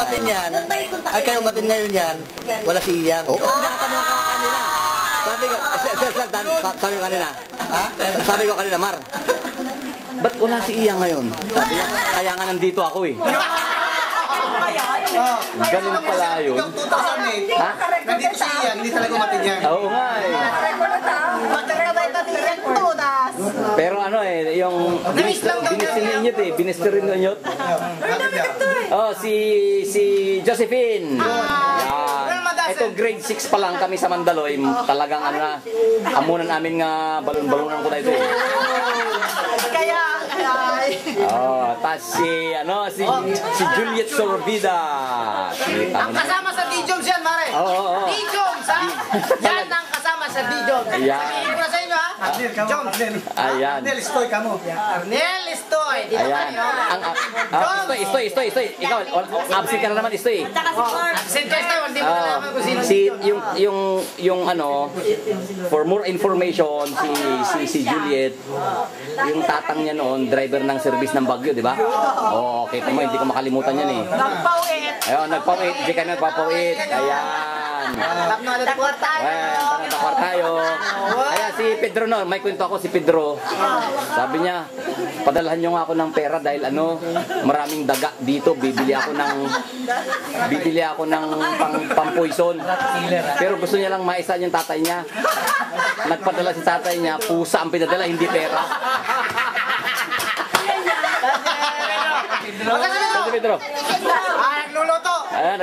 umatin yan, ay kayo umatin ngayon yan, wala si Ian. Oo. Nakatanong ka kanina. Sabi ko, sabi ko kanina, ha? Sabi ko kanina, Mar, ba't wala si Ian ngayon? Sabi niya, kaya nga nandito ako eh. Ganun pala yun. Yung 2008, ha? Nandito si Ian, hindi talaga umatin yan. Oo nga eh. Pero ano eh, yung binistin ninyot eh, binistin ninyot. Oh, si Josephine. Yan. Ito grade 6 pa lang kami sa Mandaloy. Talagang ano na, amunan namin nga balon-balonan ko na ito eh. Kaya, oh, tas si Juliet Sorbida. ang kasama sa D-Jones yan, Mare. Oo. D-Jones, ha? Yan ang kasama sa D-Jones. Ayan. Sabihin ko na sa inyo, ha? Arnel, kamo. Ayan. Arnel, Stoy, kamo. Arnel Estoy. Dito Ayan. kayo. Estoy. Ikaw, absent ka na naman, Estoy. Absent ka, Estoy. Hindi mo nalaman kung sino. Yung ano, for more information, si Juliet, yung tatang niya noon, driver ng service ng Baguio, di ba? Oo, okay mo, hindi ko makalimutan yan eh. Nagpauit. Ayun, nagpauit, hindi ka nagpapauit. Ayan. Takwar tayo. Takwar tayo. Ayan, si Pedro noon, may kwento ako si Pedro. Sabi niya, padalhan niyo nga ako ng pera dahil ano, maraming daga dito, bibili ako ng pampoison. Pero gusto niya lang maisan yung tatay niya. Nagpadala si tatay niya, pusa ang pinadala, hindi pera. Si Pedro. Nagluluto.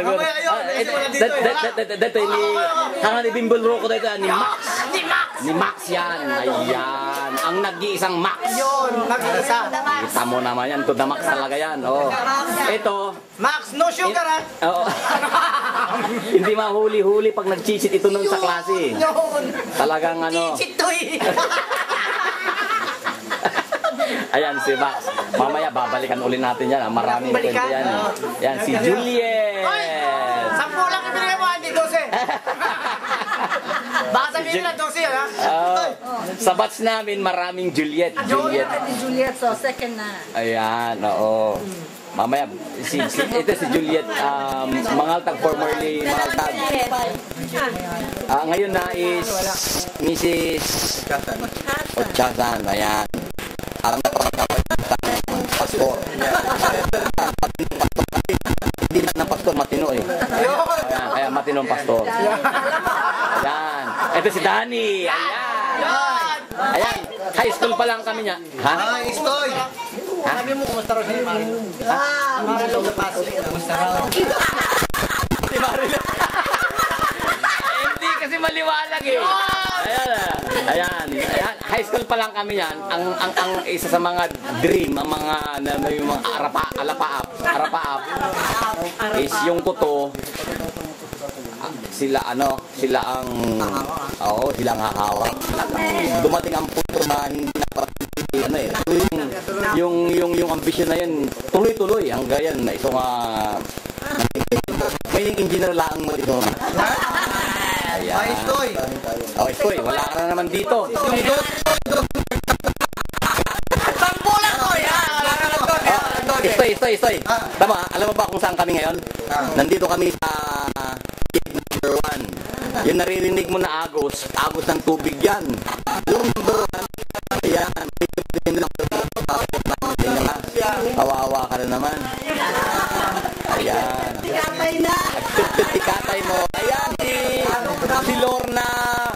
Dito ni hangan ni Bimbol Rocco dito ni Max. Ni Max yan. Ayan. Ang nag-iisang Max. Yun, mag-isa. Kita mo naman yan. To the Max talaga yan. Oh. Ito. Max, no sugar, ha? Oo. Hindi mahuli-huli pag nag-chichit ito noon sa klase. Talagang ano. Chitoy. Ayan si Max. Mamaya babalikan uli natin yan. Maraming kwento yan. Yan si Juliet. 10 lang ibigay mo, hindi 12. Baka sabihin nila 12 yan, ha? Sa batch namin maraming Juliet. Juliet, so second na. Ayan, oo. Mamaya, ito si Juliet Mangaltag, formerly Mangaltag. Ngayon na is Mrs. Ochasan. Ayan. Ang pastor. Hindi ng pastor, matino eh. Ayan, kaya matinong pastor. Ayan. Ito si Danny. Ayan. Ayan. High school pa lang kami niya. Ha? Ay, Stoy. Sabi mo, kumusta raw si Mario? Mario na pasok. Kumusta raw? Si Mario. Hindi kasi maliwanag eh. Ayan. High school pa lang kami yan. Ang isa sa mga dream, ang mga arapaap is yung kuto. Sila ang hahawak. Dumating ang punto na hindi na yung ambisyon na yun tuloy-tuloy hanggang yan ito nga may engineer lang mo dito. Ay, Stoy. Stoy, wala ka na naman dito. Pangbulan ko, yan! Stoy. Tama, alam mo ba kung saan kami ngayon? Nandito kami sa number 1. Yung naririnig mo na agos ng tubig yan. Yung number 1, ayan. Kawawa ka na naman. Ayan. Tikatay mo. Ayan, si Lorna.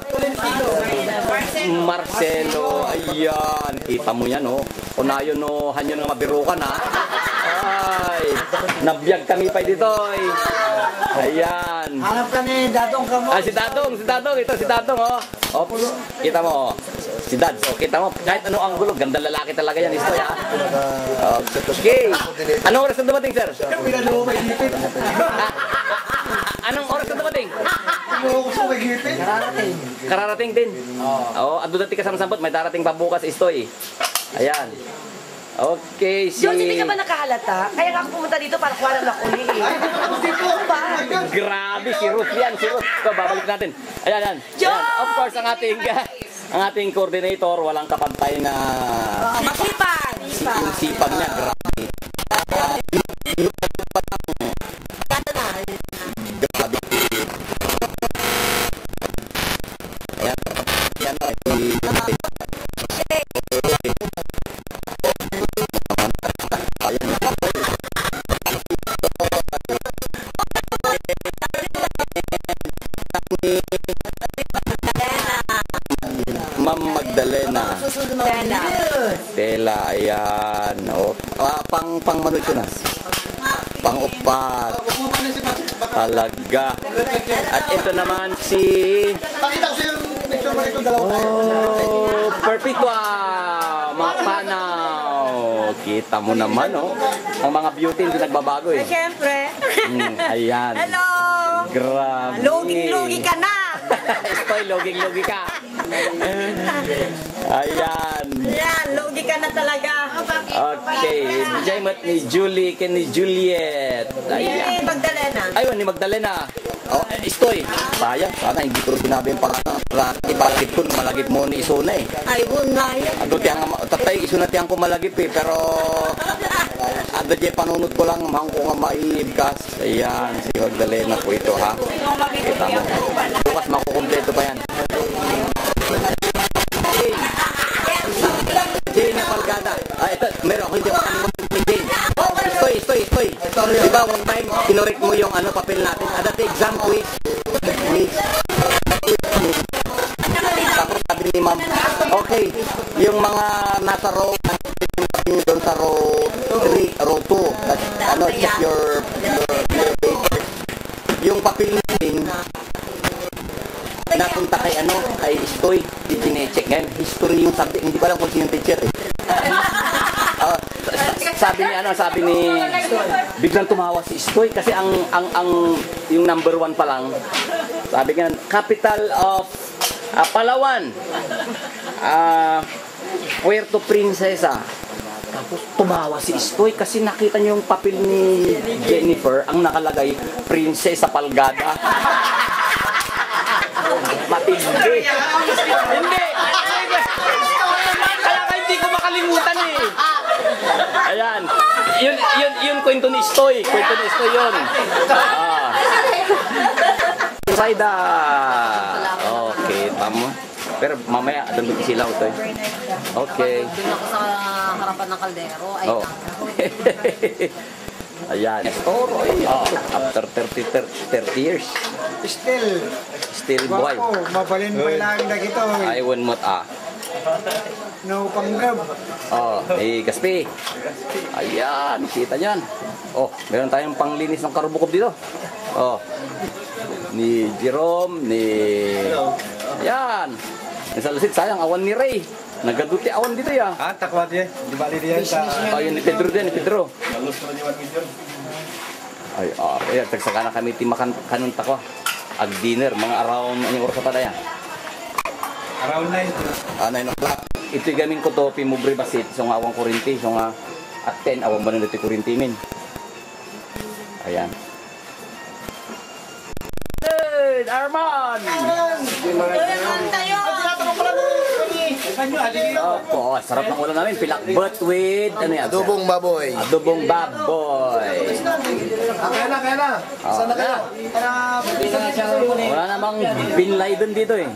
Marcelo. Ayan. Kita mo yan, oh. Unayon, no. Hanyo nang mabirukan, ha. Ay. Nabiyag kami pa dito, eh. Ayan. Hanap ka ni Dadong ka mo. Si Dadong. Ito si Dadong, oh. Oh, kita mo, oh. Si Dad, so kita mo, kahit ano ang gulo, ganda lalaki talaga yan, Istoy, ha? Okay. Anong oras na dumating, sir? Anong oras na dumating? Kararating din. Oo, at dati ka sa sambot, may darating pa bukas, Istoy. Ayan. Okay, si... Jones, hindi ka ba nakahalata? Kaya nga ako pumunta dito para kuha ng lakuli eh. Grabe, si Ruth yan, si Ruth. So, babalik natin. Ayan. Of course, ang ating coordinator, walang kapantay na... Masipan! Yung sipag niya, grabe. Tela, ayan. O, pang mano ito na. Pang upat. Talaga. At ito naman si... Pakita ko sa'yo yung picture mo ito, dalawa. Oh, Perpetua! Mga panaw. Kita mo naman, oh. Ang mga beauty hindi nagbabago, eh. Siyempre. Ayan. Hello! Grabe. Luging-lugi ka na! Estoy, luging-lugi ka. Ayan. Yan, lugi ka na talaga. Okay. Jaimot ni Julie ken ni Juliet. Yan, Ayan. Magdalena. Ayun, ni Magdalena. Oh, Estoy. Sayang. Sana hindi ko rin sinabi yung pangalan. Ibakit ko, malagip mo ni Isuna eh. Ay, bunay. Ado tiyang, tatay, Isuna tiyang ko malagip eh. Pero, ado diya panunod ko lang, mahang ko nga maibkas. Ayan, si Magdalena po ito ha. Kita mo. Bukas makukumpleto pa yan. Jane na Palgada. Ito, meron ako hindi pa kami mag-Jane. Estoy. Diba, one time, kinorek mo yung papel natin. Dati exam quiz. Tapos sabi ni ma'am, okay, yung mga nasa row, doon sa row 3, row 2, check your paper. Yung papel natin, napunta kay kay Estoy, i-check ngayon. History yung subject, hindi pa lang kung sino yung teacher eh. Sabi ni biglang tumawa si Estoy kasi yung number 1 pa lang. Sabi nga, capital of Palawan. Puerto Princesa. Tapos tumawa si Estoy kasi nakita niyo yung papel ni Jennifer, ang nakalagay Princesa Palgada. Matindi. Hindi. Kaya hindi ko makalimutan eh. Ayan. Yun kwento ni Estoy. Kwento ni Estoy yun. Saida. Okay, tama. Pero mamaya, doon sila ito eh. Okay. Doon ako sa harapan ng kaldero. Ay, oh. Ayan. After 30 years. Still boy. Mabalin pa lang na ito. Aywan mo't No panggab. Gaspi. Ayan, kita niyan. Meron tayong panglinis ng karubukop dito. Ni Jerome, Ayan. Nasalusit, sayang, awan ni Ray. Nagaduti awan dito ya. Takwa dia. Di bali dia sa... Ayun, ni Pedro. Ayan, tagsaka na kami timakan kanunta ko. Ag-dinner, mga around, anong oras pa tayo? Around 9. 9 o'clock. Ito yung gamin ko to, Pimubri Basit, so nga awang kurinti, so nga at 10, awang ba na dito kurinti min. Ayan. Hey, Arman! Tulungan tayo! Sarap ng ulam namin, pilakbot with, Adobong baboy. Adobong baboy. Kaya na. Saan na kayo? Wala namang Bin Laden dito eh.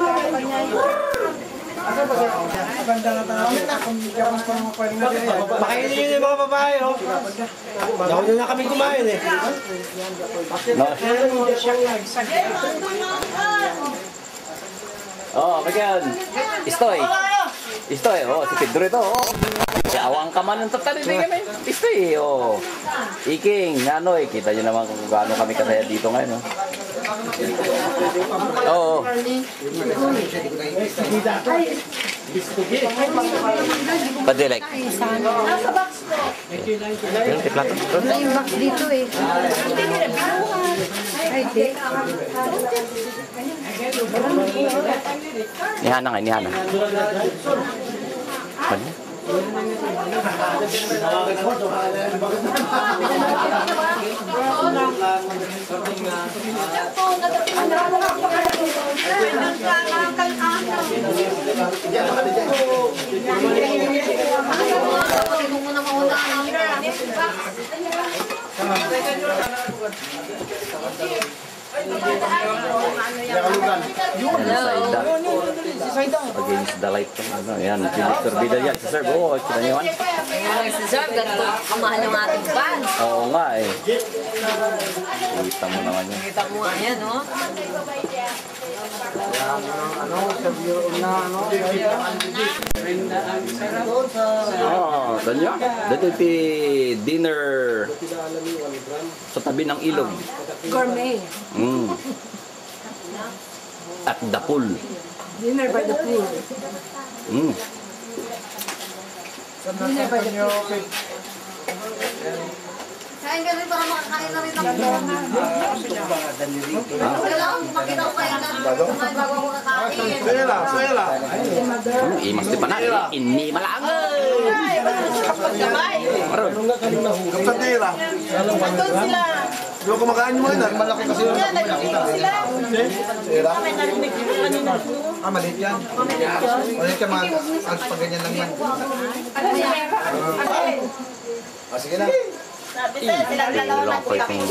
Pakainin nyo yung mga babae, oh. Nauna na kami kumain eh. Bagyan. Estoy, si Pedro ito, awang ka man ng tatali kami. Estoy, Iking, Nanoy, kita nyo naman kung gaano kami kasaya dito ngayon, Padilek. May box dito eh. Ay, di. Nihana. Mali? Against the light. Ano, yan, Victor Vidal yan. Sa serve, oo, kita niyo yan. Ngayon si Sir, ganito kamahal ng ating fans. Oo nga eh. Kita mo naman yan. Kita mo nga yan, no? Tanya. Dito iti dinner sa tabi ng ilog. Gourmet. At the pool. Dinner by the pool. Dinner by the pool. Kain ka rin para makakain na rin ako. Kailangan makita ko kain na. Bago ako kakain. Suela. Imas di pa na. Ini malangoy. Kapatira. Nandun sila. Di ba kumakain mo yun? Malaki kasi yun. Nandun sila. Suela. May narinig ko kanina. Maliit yan. Maliit ka mga pag ganyan lang yan. Sige na. Sabi sa'yo, silang dalawa Long fight ng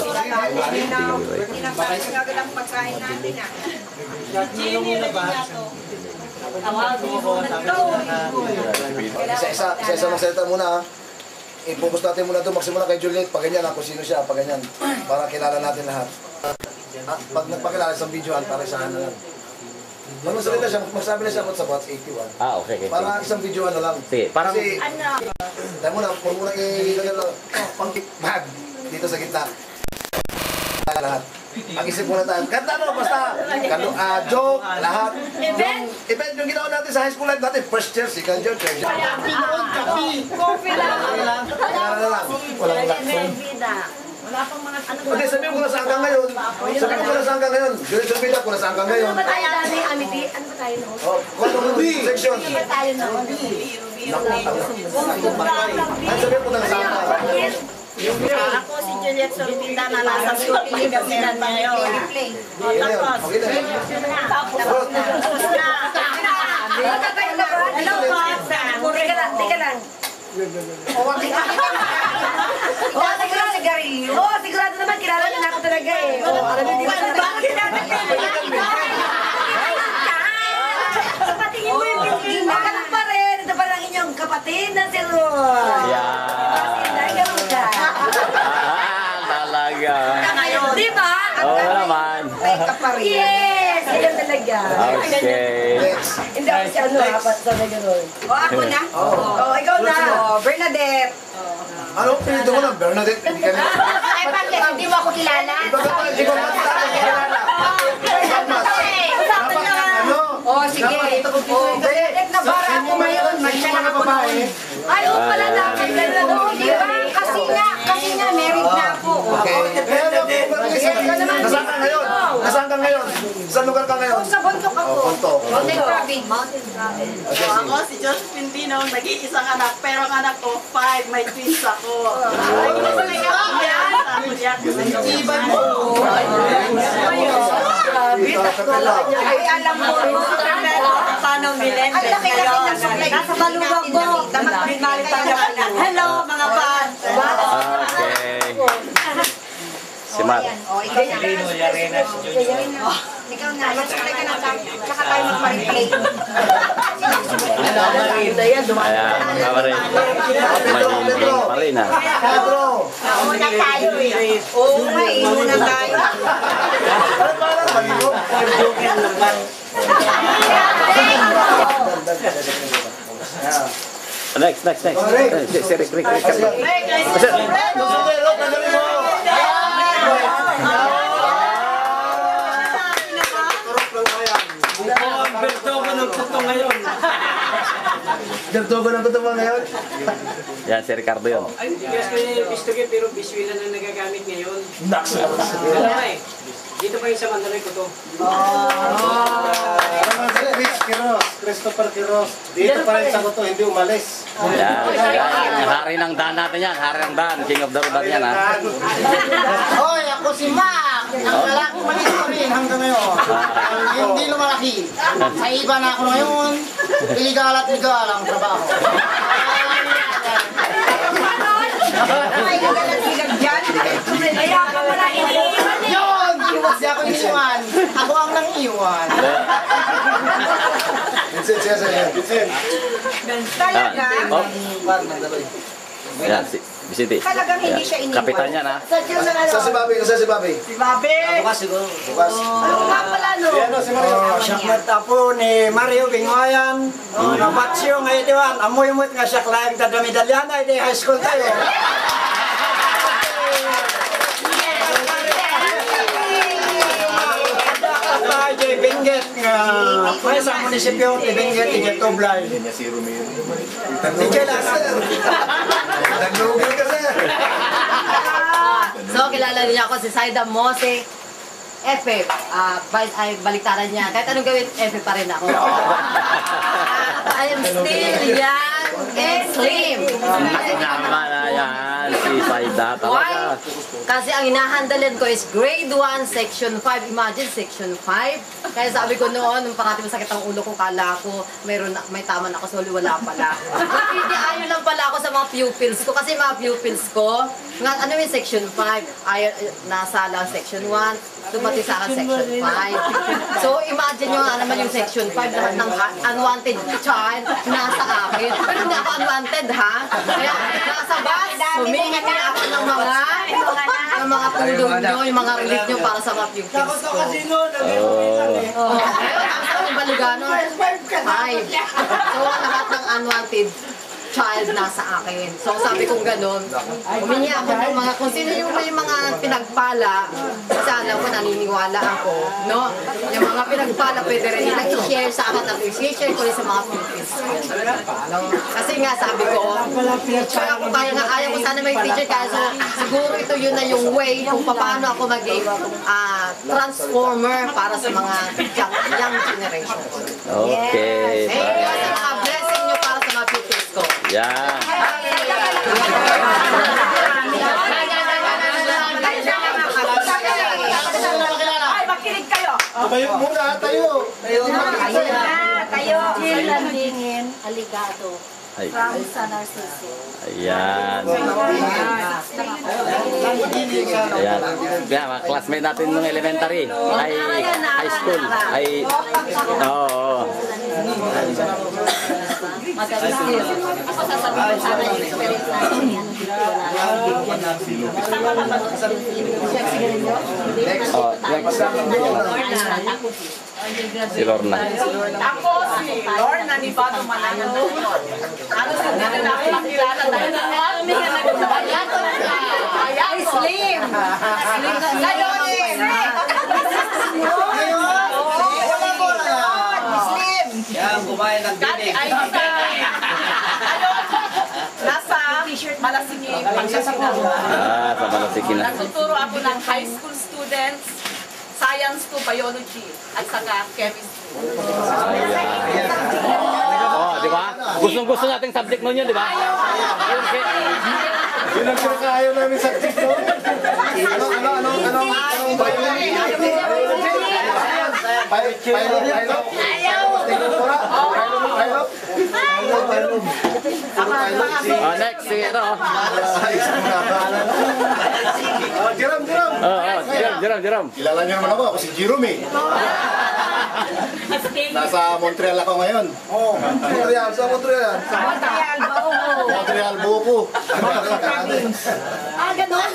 lang pagkain natin ah. Chini rin niya to. Tawagin mo na to. Isa-isa magsalita muna ha. I-focus natin muna ito. Magsimula kay Juliet. Pag ganyan kung sino siya. Pag ganyan. Para kilala natin lahat. At pag nagpakilala sa videoan, para sa ano lang. Pag magsalita siya, magsabi na siya about sa Watts 81. Okay. Para isang videoan na lang. Sige, parang... Kasi, tayo muna, huwag muna i-lagyan lang. Pang-bag. Dito sa gitna. Lahat. Mag-isip muna tayo. Kanta no, basta. Joke, lahat. Event yung ginawa natin sa high school life natin. First year, second year, third year. Coffee lang. Walang lakson. Wala pang mga ano. Okay, sabihin ko na saan ka ngayon. Sabihin ko na saan ka ngayon. Juliet Zulpida, kung nasaan ka ngayon. Ano ba tayo natin, Amity? Ano ba tayo noon? Section. Ano ba tayo noon? Ay, sabihin ko na nasaan ka. Ako si Juliet Zulpida na nasa school Pangasinan ngayon. Okay na. Tapos na. Hello, boss. Teka lang. Sigurado naman, kilala na ako talaga eh. Alam niyo, di ba Bakit natin Patingin mo yung pinigil. Makalang pa rin. Ito pa lang inyong kapatid na si Ron. Ganun ka. Talaga. Di ba? Oo naman. Yes! Ganun talaga. Okay. Hindi ako si ano, apat sa na gano'n. Ako na? Oo, ikaw na. Bernadette. Ano, pinito mo na, Bernadette, hindi ka na. Ay, bakit? Hindi mo ako kilala? Iba ka pa, hindi ko kilala. Usapan na. Ano? Oh, sige. Bernadette na para ako ngayon. Mansiya na ako noon. Ayaw pala namin. Di ba? Kasi nga, married na ako. Okay. Nasaan ka ngayon? Nasaan ka ngayon? Saan lugar ka ngayon? Sa Bontok ako. Bontok. Mountain Province. Ako si Josephine Dino, nag-iisang anak, pero ang anak ko, 5, may twins ako. Ay, Iban mo. Ay, alam mo. Paano Milende? Nasa balubag ko. Hello, mga fans. Okay. Si Matt. Ikaw na. Mag-supply ka na. Tsaka tayo mag-replay. Ayan, kawarin. Magiging pa rin ha. Pedro! Una tayo eh. Oo nga eh. Muna tayo. Ano parang maligo? Next. Si Rick. Bertogo ng puto ngayon. Bertogo ng tutuwa ngayon? Yan, si Ricardo yun. Ay, guess ko yung pistoge pero biswila na nagagamit ngayon. Naks! Dalawa eh. Dito pa yung sa Mandalay ko to. Rich Quiroz, Christopher Quiroz. Dito pa rin sa kuto, hindi umalis. Yan. Hari ng daan natin yan. Hari ng daan. King of the road natin yan ha. Hoy, ako si Mac. Ang lalaki malis ko rin hanggang ngayon. Hindi lumalaki. Sa iba na ako ngayon. Iligal at legal ang trabaho. Ay, gagalag-gilag dyan. Kaya ka pala iniiwan eh. Yun! Iwas niya ako iniwan. Ako ang nang iwan. Vincent, siya, siya. Vincent. Talaga? Oh. Yan, si Vicente. Talagang hindi siya iniwan. Kapitan yan, ha? Sa si Bobby, nasa si Bobby. Si Babe. Bukas siguro. Bukas. Ano nga pala, no? Si Mario. Syakmat apo ni Mario Bingoyan. Nabatsyo nga itiwan. Amoy-mo't nga siya klayang tadamidalyan ay di high school tayo. Jay Benguet nga may sa munisipyo ni Benguet ni Toblay. Si Romero. Sige lang. Naglugan ka, sir. So, kilala niya ako si Saida Mose. Epe, ay baliktaran niya. Kahit anong gawin, Epe pa rin ako. I am still young and slim. Naman na yan, si Saida Why? talaga. Kasi ang inahandalan ko is grade 1, section 5. Imagine, section 5. Kaya sabi ko noon, nung parati masakit ang ulo ko, kala ko may tama na ako sa ulo, wala pala. Hindi, ayaw lang pala ako sa mga pupils ko. Kasi mga pupils ko, ano yung section 5? Ayaw, nasa lang section 1. Dumati sa akin section 5. So, imagine nyo nga naman yung section 5, lahat ng unwanted child nasa akin. Pero hindi ako unwanted, ha? Kaya nasa bus, humingi ako ng mga tulong nyo, yung mga relief nyo para sa mga pupils ko. Oh, ang Balugano, 5. So, lahat ng unwanted child nasa akin. So, sabi kong ganun, humingi ako ng mga, kung sino yung may mga pinagpala, kasi alam ko, naniniwala ako, no? Yung mga pinagpala, pwede rin nila i-share sa akin at i-share ko rin sa mga pupils ko. No? Kasi nga, sabi ko, teacher ako, kaya nga, ayaw ko sana may teacher, kaya so, siguro ito yun na yung way kung paano ako maging transformer para sa mga young generation. Okay. Thank you sa mga blessing nyo para sa mga pupils ko. Yan. Ay, makinig kayo. Tayo muna, tayo. Tayo. Landingin, Aligado. Ay. From San Narciso. Ayan. Ayan. Kaya mga classmate natin nung elementary. Ay, high school. Ay, oo. Maganda. Ako sasabihin sana yung experience natin yan. Oh, next. Si Lorna. Ako si Lorna ni Bato Manalo. Ano sa dito na ako makilala dahil Ayan, slim. Slim. Slim. Yan, kumain ng Dati ay nasa Malasigi, Pangasinan. Sa Malasiki na. Nagtuturo ako ng high school students, science to biology, at saka chemistry. Ayan. Oh, di ba? Gustong-gusto nating subject nun yun, di ba? Yun ang pinakaayaw namin sa TikTok. Ano? Oh, next, sige ito. Jerome. Kilala niyo naman ako si Jerome. Nasa Montreal ako ngayon. Montreal, sa Montreal. Montreal, Buko. Ganon.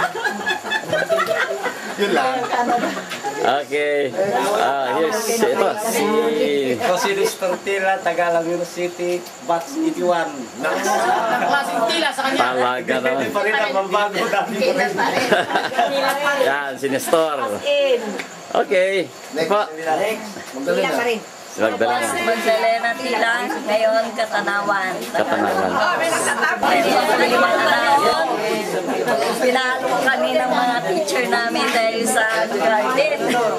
Yun lang. Okay. Here's ito. Jose Luis Tortilla, Tagalog University, batch 81. Klaseng tila sa kanya. Talaga naman. Pa rin ang mambago namin. Yan, si Nestor. Okay. Po. Tila pa rin. Si Magdalena. Magdalena Tila, ngayon Katanawan. Katanawan. Meron kami 5 anak. Pinalo kami ng mga teacher namin dahil sa garden.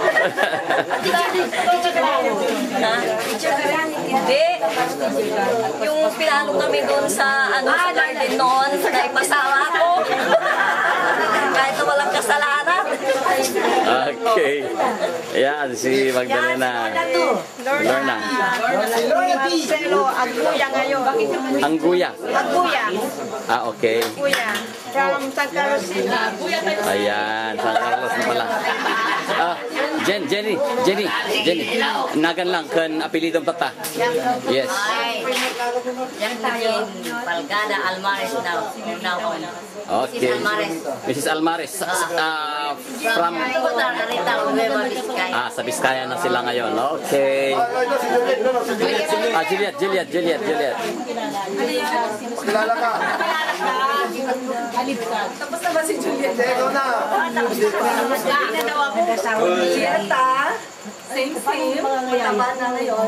Ha? Hindi. Yung pinalo kami doon sa sa garden noon, naipasama ko. Kahit na walang kasalanan. Okay. Ayan, si Magdalena. Lorna. Marcelo Aguya ngayon. Angguya. Aguya. Okay. Aguya. From San Carlos City. Ayan, San Carlos na pala. Jenny. Nagan lang kan apelidong tata. Yes. Yan tayo, Palgada Almares now on. Okay. Mrs. Almares. From sa Biskaya na sila ngayon. Okay. Juliet. Kilala ka. Tapos na ba si Juliet? Ikaw na. Same. Mataba na ngayon.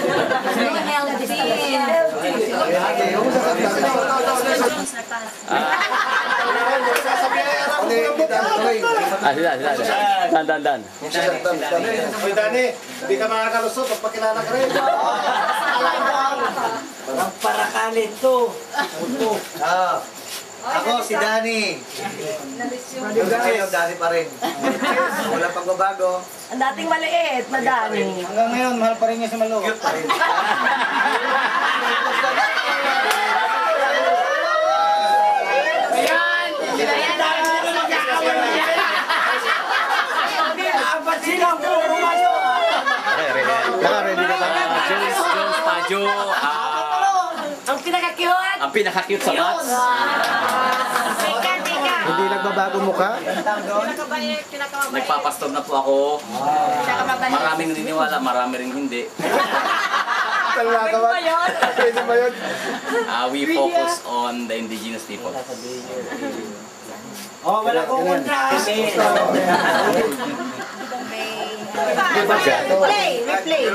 Sila. Dan. Uy, Dani, hindi ka makakalusot pag pakilala ka rin. Ang parakalit to. Ako si Dani. Hanggang ngayon, Dani pa rin. Wala pang babago. Ang dating maliit na Dani. Hanggang ngayon, mahal pa rin niya sa Malo. Cute pa rin. Jones Pajo. Ang pinaka-cute sa Mats. Hindi nagbabago mukha? Nagpapastor na po ako. Maraming naniniwala, marami rin hindi. Pwede ba yun? We focus on the indigenous people. Wala ko kontra. Replay.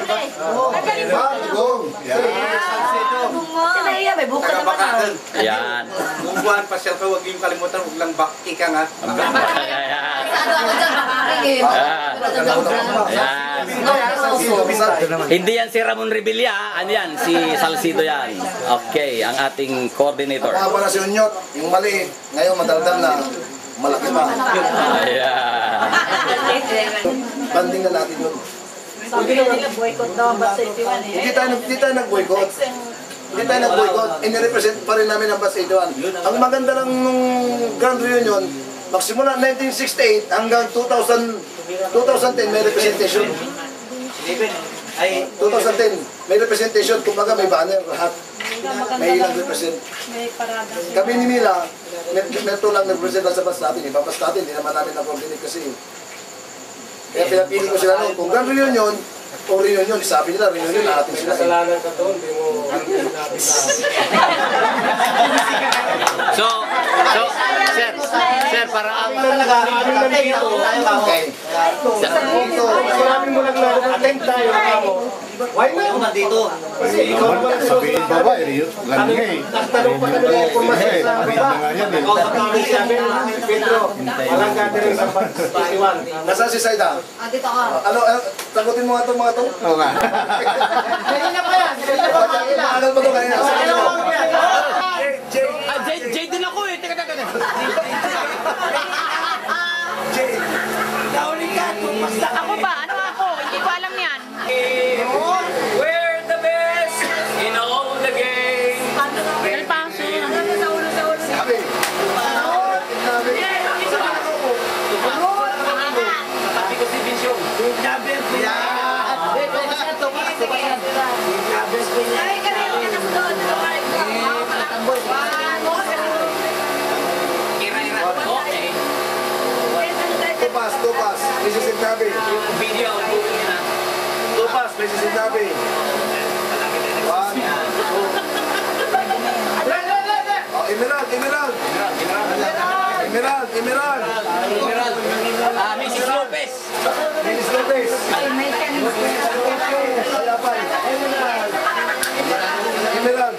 Kinaiya, may buka naman ako. Ayan. Kung buwan pa siya, huwag yung kalimutan, huwag lang bakti ka nga. Ayan. Hindi yan si Ramon Revilla, ano yan? Si Salcido yan. Okay, ang ating coordinator. Mga pala si Unyot, yung mali, ngayon madaldal na, malaki pa. Ayan. Banding na natin yun. Sabi nila boycott daw ang Bus 81 eh. Hindi tayo nag-boycott. Hindi tayo nag-boycott. Inirepresent pa rin namin ang Bus 81. Ang maganda lang nung Grand Reunion, magsimula 1968 hanggang 2010 may representation. 2010 may representation. Kumbaga may banner lahat. May ilang represent. May parada. Kami ni Mila, meron lang nag-represent sa bus natin. Ibang bus natin, hindi naman namin na-coordinate kasi. Kaya pinapili ko sila noon. Kung Grand Reunion o Reunion, sabi nila, Reunion natin sila. Kasalanan ka doon, di mo Sir, para ang... Okay. Marami mo naglaro ng tent tayo, kamo. Why mo ako nandito? Sabihin ba ba, lang nga eh. Nagtanong pa kami ng pumasok sa baba. Ako sa kami sabi, Pedro, walang gathering sa Basiwan. Nasaan si Saida? Dito ka. Ano, sagutin mo nga ito mga ito. Oo nga. Kanina pa yan. Kanina pa yan. Maagal pa ito kanina. Jay din ako eh. Teka. Jay. Ako ba? Ano ako? Hindi ko alam yan. We're the best in all the game. El Paso. Sabi. Sabi ko si Vincent. Okay. Tupas. This is in Tabi. Video. Tupas, this is in Tabi. 1, 2. Emerald. Mrs. Lopez. Mrs. Lopez. Emerald.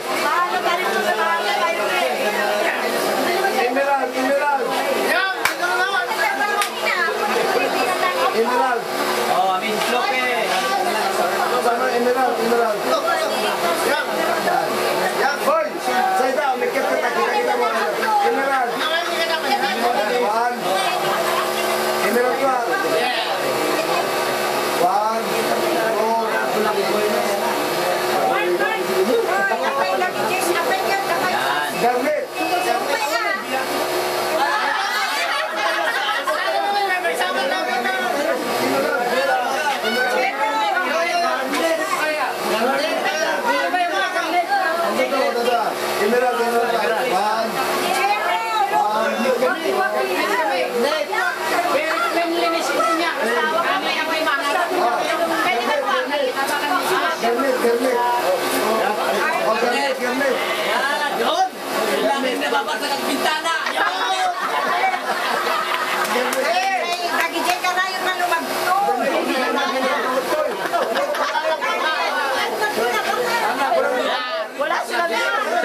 Mrs. Lopez. Sama Emerald. Yan, boy. Saida, may kita mo. Emerald. Emerald ka. 1, 2. Kermit. Oh, Kermit, Kermit. Yan, yun. Langit na babasag ang bintana. Nagijay ka na yung nalumagto. Wala sila na.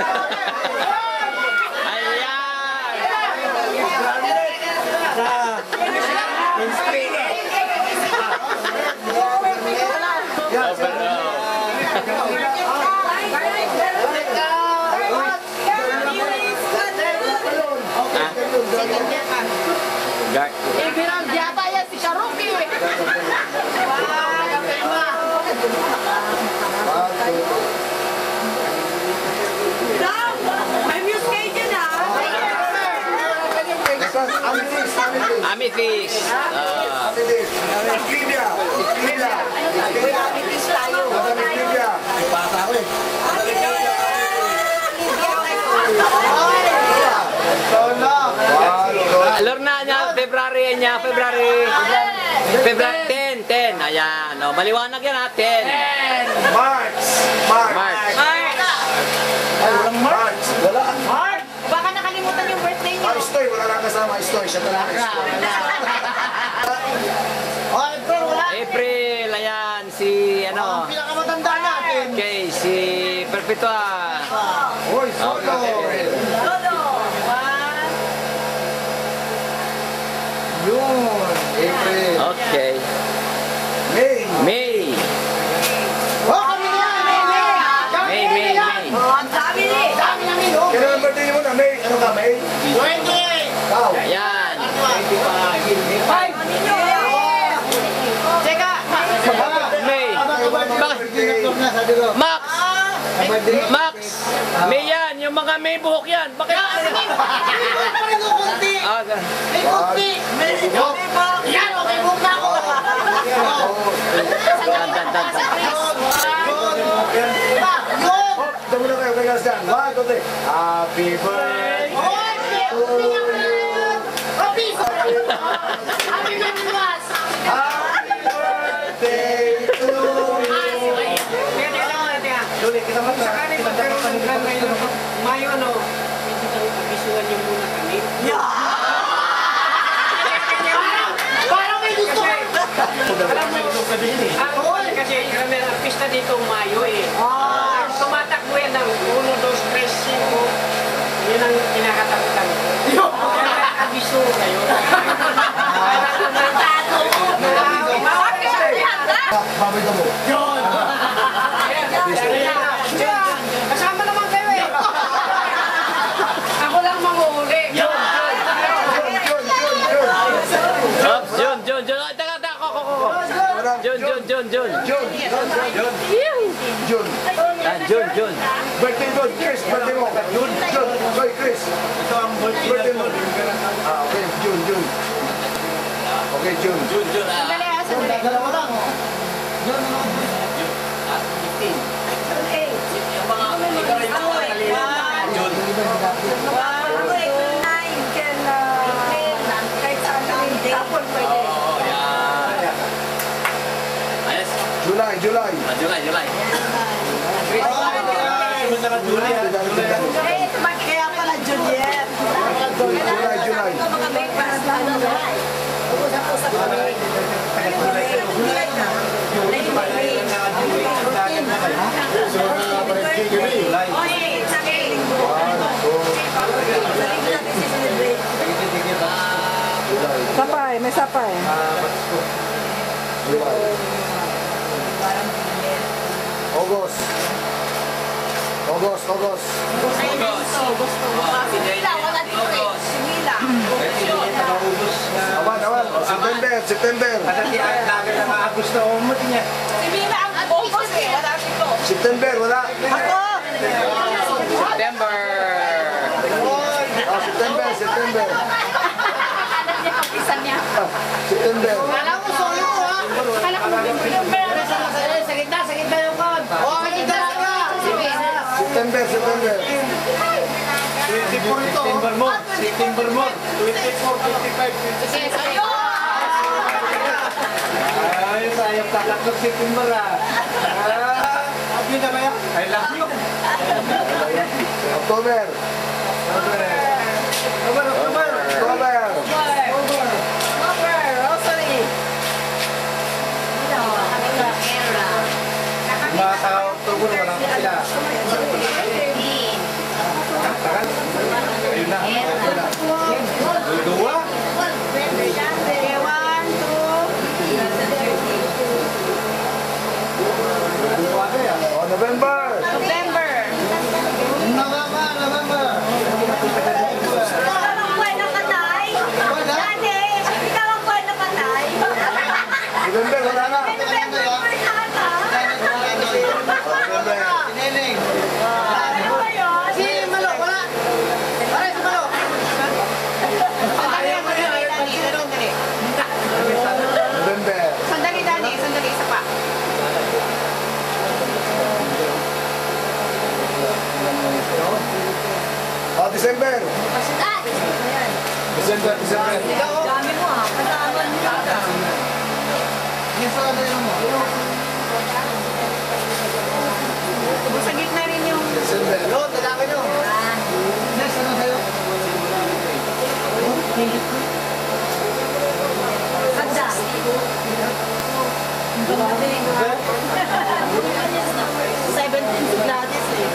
Ibirang diata yan si Karuki. May music kayo dyan ha. Amethyst. Iklimia. Itis tayo. Iklimia. Ipasa ko eh. Lorna niya, February 10. Ayan, oh, maliwanag yan ha, 10. March. Wala. Baka nakalimutan yung birthday niyo. Istoy, wala lang kasama. Istoy, siya talaga Istoy. April, ayan, si ano. Pinakamatanda natin. Okay, si Perpetua. Uy, solo. Yun. April. Okay. May. Oh, kami na! May. Ang dami ni. Dami namin, oh! Kailan ang birthday mo na, May? Ano ka, May? 20! Ikaw. Ayan. Teka, May. Max. Max. May yan. Yung mga may buhok yan. Bakit? Ah, May kunti! Yan, okay, buhok na ako! dan. Ito muna kayo, kaya saan. 1, 2, 3. Happy birthday. Happy birthday to you. Duli, kita mo sa kanin, magkaroon ng grand ngayon. Mayo, ano, visual niyo muna kami. Parang may gusto! Alam mo, kasi karamihan ang artista dito Mayo eh. Tumatakbo yan ng 1, 2, 3, 5. Yun ang kinakatakutan ko. Kaya abiso kayo. Babay ka mo. Kasama naman kayo eh. Ako lang manguhuli. Jun. Birthday mo, Chris. Birthday mo. Jun. Sorry, Chris. Ito ang birthday mo. Okay, Jun. Okay, Jun. sandali ha, sandali. Dalawa lang, oh. July. Kaya pala Juliet. July. Usap-usap kami. Sapay, may sapay. August. Sinila, wala dito eh. Sinila. Awan. September. Sinila ang August eh. Wala dito. September, wala. Ako! September. September. Anak niya, kapisan niya. September. Kala ko solo, ha? Kala ko November. Sa gitna yung kon. Oh, sa gitna ka! September. 24 ito. September mo. 24, 25, 26. Ayun! Ay, sayang tatakot September ah. love you na ba yan? I love you. October. Rosalie. Mga tao, tugon mo lang sila. Ayun na. Dua. November. November, wala na. November. Sandali, Dani. Sandali, isa pa. Oh, December. December. Dami mo ah. Kasama Sa gitna rin yung... December. No, talaki nyo. Next, ano sa'yo? Handa. 17 si Gladys eh.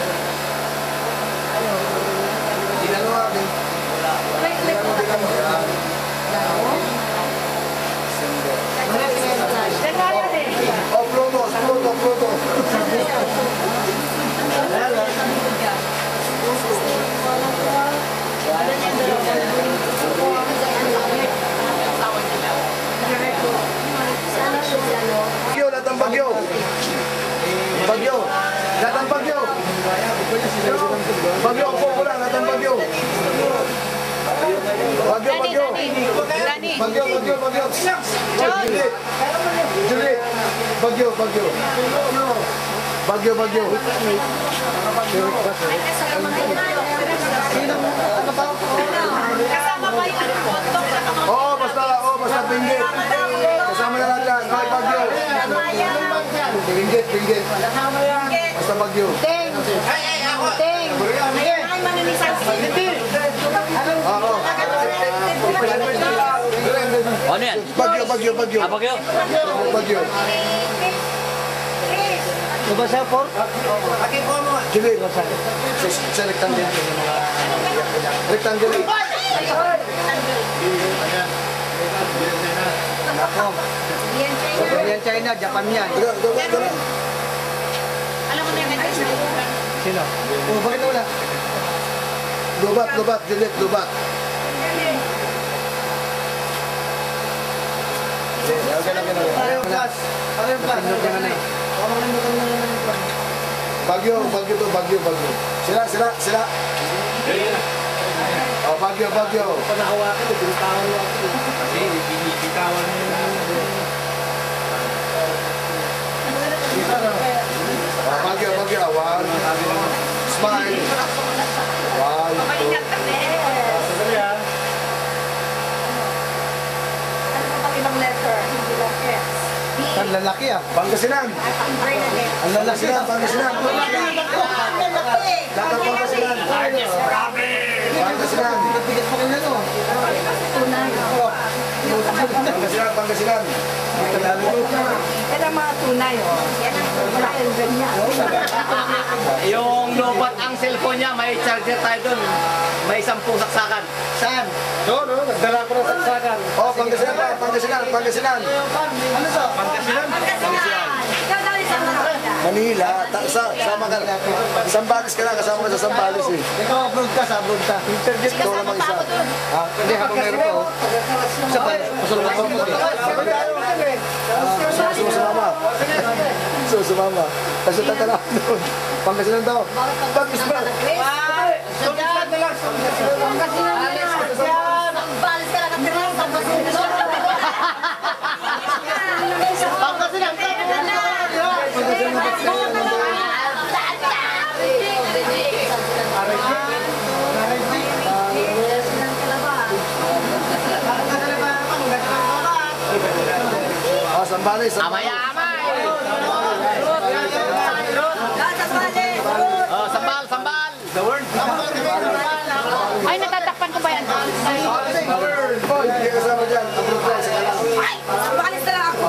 Ginano natin. Oh, Pluto. Bagyo, datang bagyo. Bagyo. Bagyo, po lang, datang bagyo. Bagyo. Dani. Bagyo. Juliet. Bagyo. Kasama pa yung kontok sa mga... Oh, basta pinggit. Kasama na lahat yan. Ay, bagyo. Pinggit. Basta bagyo. Oo. Ano yan? Bagyo. Ah, bagyo? Bagyo. Diba siya, Por? Juliet. Sa rectangle. Rectangle. Yan China, Japan yan. Dala. Alam mo na yung Sino? Oh, bakit wala? Lubat, Juliet, lubat. Bagyo. Sila. Oh, bagyo. Panahawakan, binitawan mo ako. Kasi, binitawan mo yung... Bagyo. One. Smile. One, two. Sandali ah. Ang lalaki ah. Pangasinan. Ang lalaki ah. Pangasinan. Bigat pa rin ano. Pangasinan. Yan ang mga tunay, oh. Yan ang tunay. Yung lobat ang cellphone niya, may charger tayo dun. May 10 saksakan. Saan? Doon, no? Nagdala ko ng saksakan. Oh, Pangasinan. Ano sa? Pangasinan? Ikaw daw isang Manila. Sama ka. Sambales ka na. Kasama ka sa Sambales eh. Ikaw abroad ka. Interview Ikaw lamang isa. Ah, hindi, habang meron ko. Isa pa, masulong ako mo. Sumama. Kasi tatala doon. Pangasinan daw. Pag-isbal. Sambales. Amay. Boy, hindi kasama dyan. Abroad lang, sa kalang. Makalis na lang ako.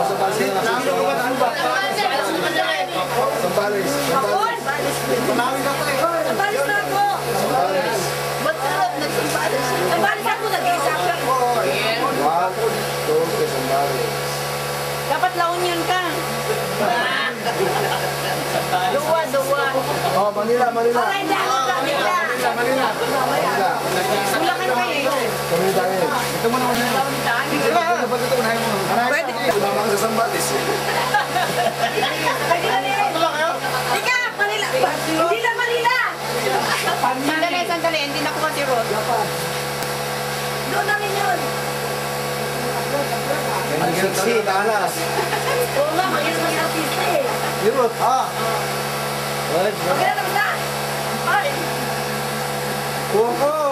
Sambales. Malawin ako eh. Nabalis na ako. Ba't nagsambalis? Nabalis ako, nag-iisa ako. 1, 2, kay Sambales. Dapat La Union ka. Duwa. Oh, Manila. Manila. Bulacan ka eh. Kami tayo. Ito mo naman. Pwede. Mama ka sa Sambales. Ika, Manila. Hindi na Manila. Sandali. Hindi na kuha si Rod. Doon namin yun. Siksi, talas. Oo nga, mag-iis mo yung artista eh. Europe. Okay na tapos na? Ay. Kuko.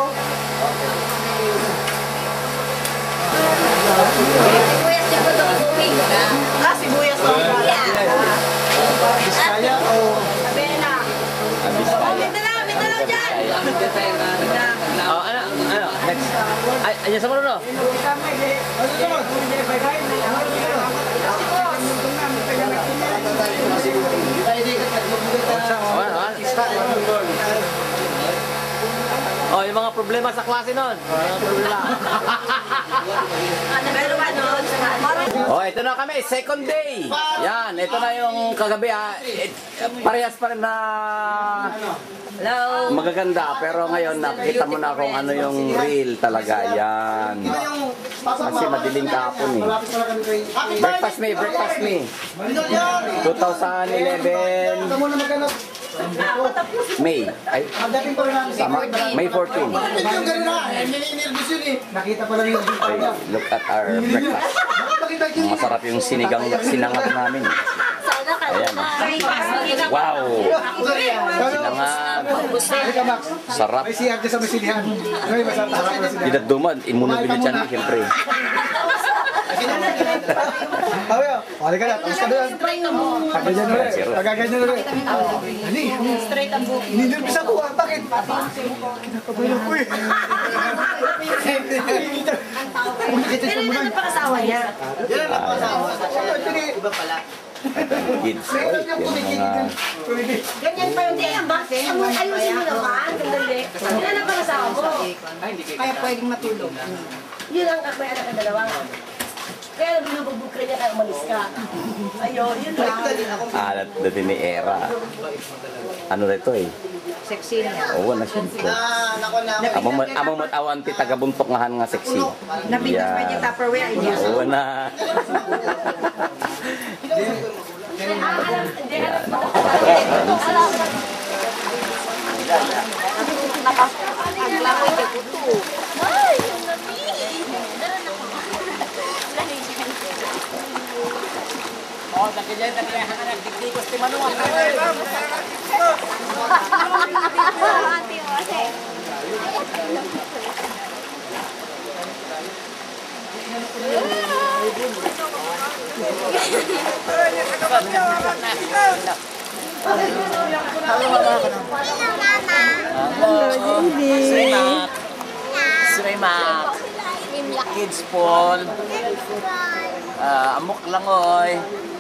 Sibuyas niya ko doon moving. Sibuyas na ako. Biskaya o... Sabi na. Mindanao dyan. Oh, ano, next. Ay, ayan sa mga no? Oh, yung mga problema sa klase nun. Mga problema. Oh, ito na kami, second day. Yan, ito na yung kagabi ha. Parehas pa rin na magaganda. Pero ngayon, nakita mo na kung ano yung real talaga. Yan. Kasi madiling kahapon eh. Breakfast me. 2011. May. Ay, tama. May 14. Nakita pa lang yung Okay, look at our breakfast. Masarap yung sinangag namin. Ayan. Wow! Sinangag. Sarap. may siyag sa masilihan. May masarap. Tidak duman. Immunobility yan, siyempre. Tayo, wala ka na. Tapos ka doon. Pagaganyan ulit. Pagaganyan ulit. Ani? Straight ang buhok. Ninilbis ako. Bakit? Kinakabayan ko eh. Pero yun ang pang-asawa niya. Yan ang pasawa. Iba pala. Kids. Oy, yung mga... Ganyan pa yung di ang base. Ayusin mo naman. Sandali. Yan ang pang-asawa mo. Kaya pwedeng matulog. Yun ang may anak ng dalawa. Kaya binububukra niya kaya umalis ka. Ayun, yun lang. Alat dati ni Era. Ano na ito eh? Sexy niya. Oo, nasyempre. Among matawan ti tagabuntok nga sexy. Napintas pa niya Tupperware niya. Oo na. Aglangoy kay Kuto. Oh, nakikita niya ang nagdikdikos ti Manuel. Srimak. Kids Paul. Amok lang oy.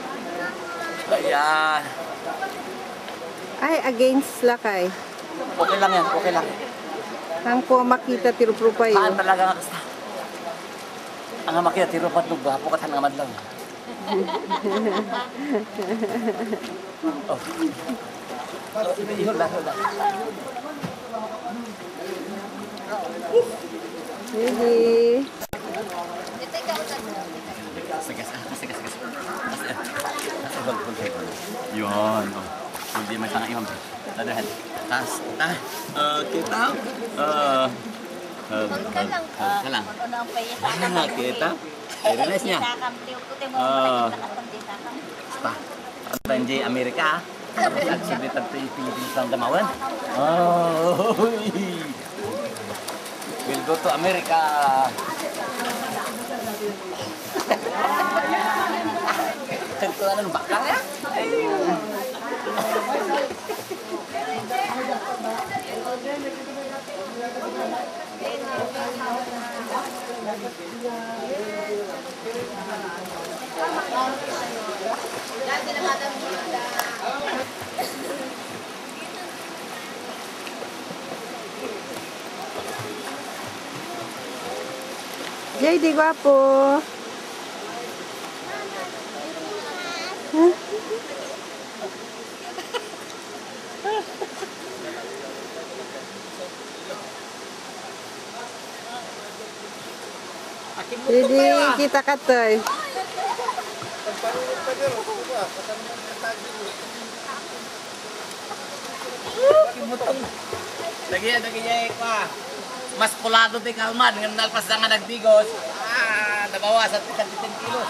Ayan. Ay, against lakay. Okay lang yan, okay lang. Ang po makita tiruprupayo. Kaan talaga nga kasta. Ang makita tirupat nung bapo ka nga madlang. Oh. Ihol lang. Sige. Yun. Hindi may tanga imam. Tadahan. Tas. Kita. Kalang. Kita. Relax niya. Pa. Tanji Amerika. Aktivitas Pilipinas ang damawan. Oh. We'll go to America. Tentuan bakal ya. JD Guapo. Huh? JD, kita katoy. Lagi mas kulado ti kalman ng nalpas na nga nagdigos. Nabawasan 10 kilos.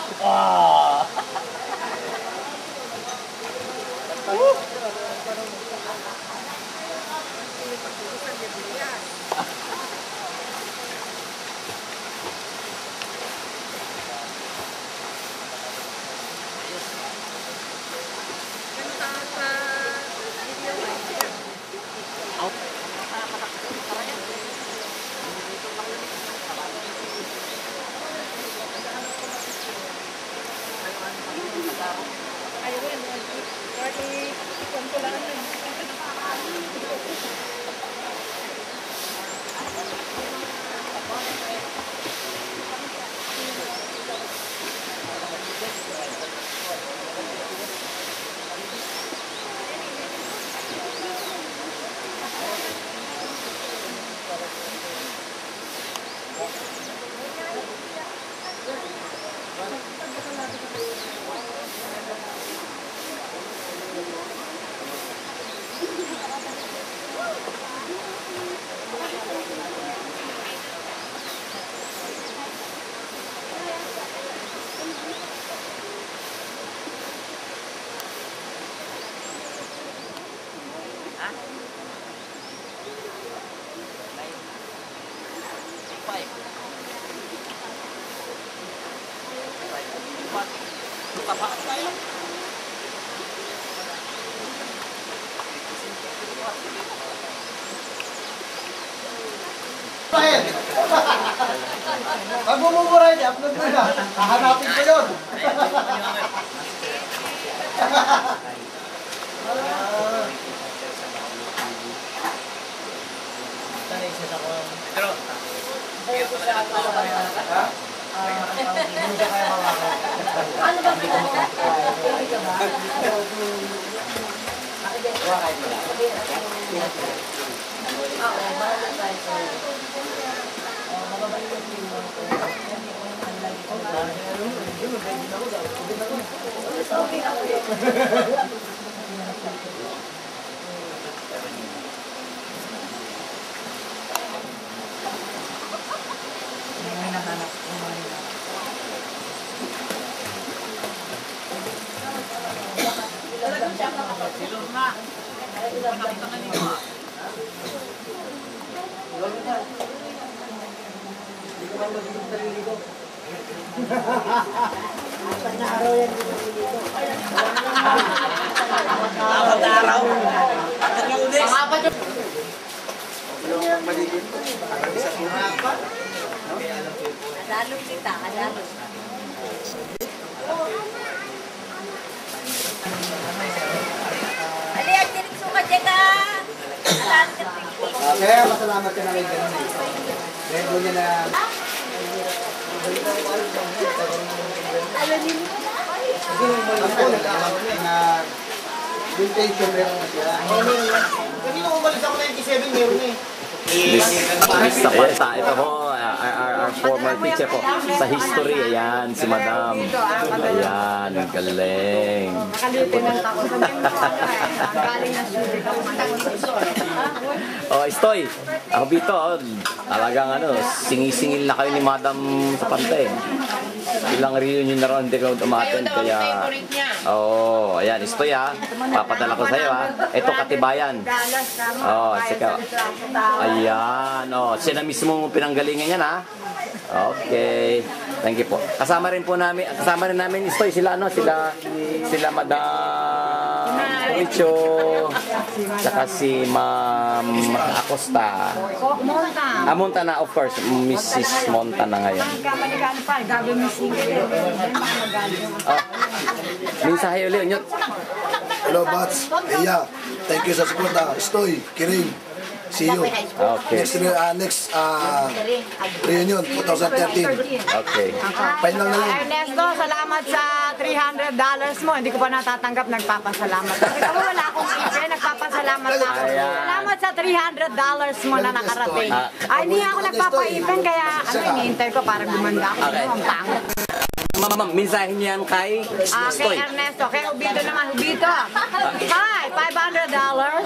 Pag bumubura yun, upload mo na. Hahanapin ko yun. Ano ba kita? Adalog kita, adalog. Ali, ang tinig suka dyan ka. Kaya masalamat ka namin ganun. Redo niya na... Ako nag-aamag na vintage meron na siya. Kasi nung umalis ako 97, meron eh. Ito po, our former teacher po sa history. Ayan, si Madam. Ayan, galing. Nakalieutenant ako. Galing na student ako. Oh, Istoy. Ako dito, talagang singisingil na kayo ni Madam sa pantay. Ilang reunion na ron, hindi ko umaten. Kaya, ayan, Istoy papadala ko sa'yo Ito, Katibayan. Sika. Ayan, siya na mismo pinanggalingan yan Okay. Thank you po. Kasama rin namin Istoy, sila Madam Micho, saka si Ma'am Acosta. Montana, of course, Mrs. Montana ngayon. Mensahe ulit, Nyot. Hello, Bats. Iya. Thank you sa suporta. Stoy, Kiring. See you. Okay. Next reunion, 2013. Okay. Final na yun. Ernesto, salamat sa $300 mo. Hindi ko pa natatanggap, nagpapasalamat. Kasi kung wala akong ipin, nagpapasalamat na ako. Salamat sa $300 mo na nakarating. Ay, hindi ako nagpapaipin, kaya hinihintay ko para gumanda ako. Ang pangit. Ma'am, mensahe niyan kay Kay Ernesto, kay Ubito naman. Ubito, hi, $500.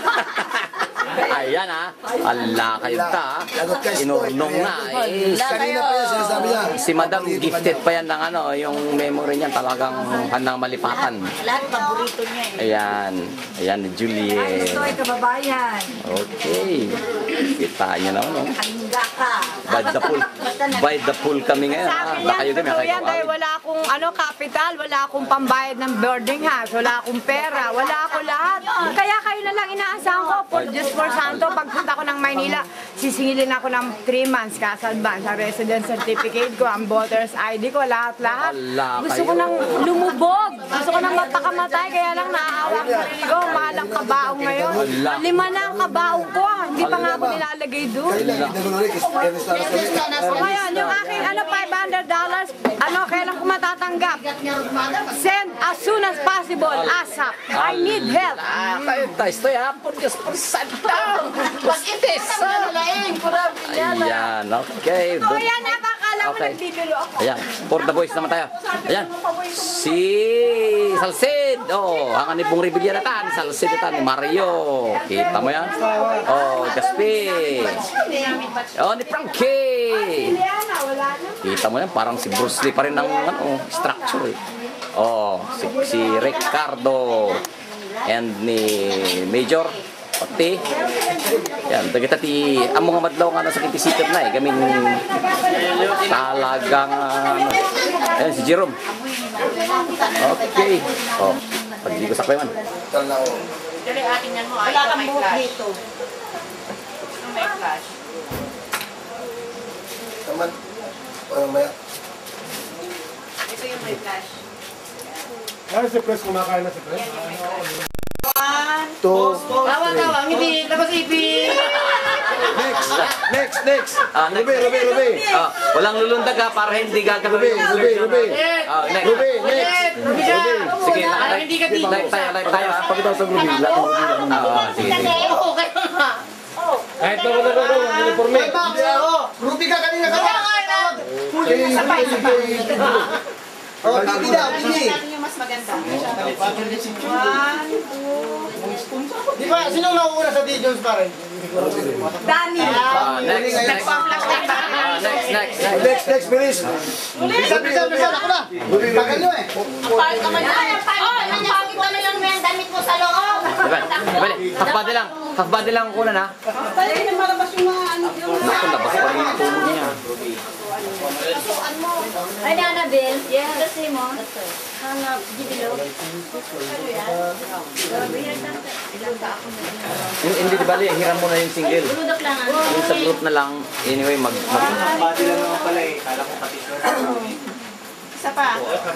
Ayan ala kayo ta. Inurnong na. Kanina pa yan, sinasabi niya. Si Madam gifted pa yan ng yung memory niya talagang handang malipatan. Lahat paborito niya eh. Ayan. Ayan ni Juliet. Ito ay kababayan. Okay. Kita niyo naman. No? Hangga ka. By the pool kami ngayon. Sa akin yan, totoo yan, dahil wala akong capital, wala akong pambayad ng boarding house, wala akong pera, wala ako lahat. Kaya kayo na lang inaasahan ko, for Diyos for Santo, pagpunta ko ng Maynila, sisingilin ako ng 3 months cash advance, sa residence certificate ko, ang voter's ID ko, lahat-lahat. Gusto ko nang lumubog, gusto ko nang mapakamatay, kaya lang naaawa ko sarili ko, mahal ang kabaong ngayon. 5 na ang kabaong ko, hindi pa nga ako nilalagay doon. Ngayon, yung aking $500, kailan ko matatanggap? Send as soon as possible, ASAP. I need help. Estoy por Dios por santo. Ayan, okay. So yan, napakala mo nagbibiro ako. Ayan, for the boys naman tayo. Ayan, si Salcid. Ang anipong Rebilla na tan. Salcid na tan, Mario. Kita mo yan? Gaspi. Ni Frankie. Kita mo yan, parang si Bruce Lee pa rin ng structure eh. Si Ricardo. And ni Major. Pati. Yan, dagita ti ang mga madlaw nga nasa kintisikap na eh. Gamin talagang ayan, si Jerome. Okay. Pag di ko sakay man. Dali akin yan mo. Wala kang buhok dito. May flash. Taman. Walang maya. Ito yung may flash. Ano si Press? Kumakain na si Press? 1, 2, 3. Hindi. Tapos ipin. Next. Ruby. Walang lulundag ha, para hindi gagawin. Ruby. Next. Sige, live tayo ha. Pagkita sa Ruby. Sige. Kahit na uniforme. Ruby ka kanina ka. Bibi daw, Bibi. Yung mas maganda. Di ba, sino nauuna sa Dijon pa rin? Dani. Next, bilis. Bisa, ako na. Tagal nyo eh. Pagod ka man yan. Ang pagod ka na lang may damit mo sa loob. Half body lang kunan ha. Dali na malabas yung mga ano. Naku, labas pa rin yung puno niya. Ay, Annabelle. Yeah, kasi mo. Hanap, gidilo. Hindi di bali, hiram mo na yung single. Buludok lang. Yung sa group na lang, anyway, Body lang naman pala eh. Kala ko pati Isa pa.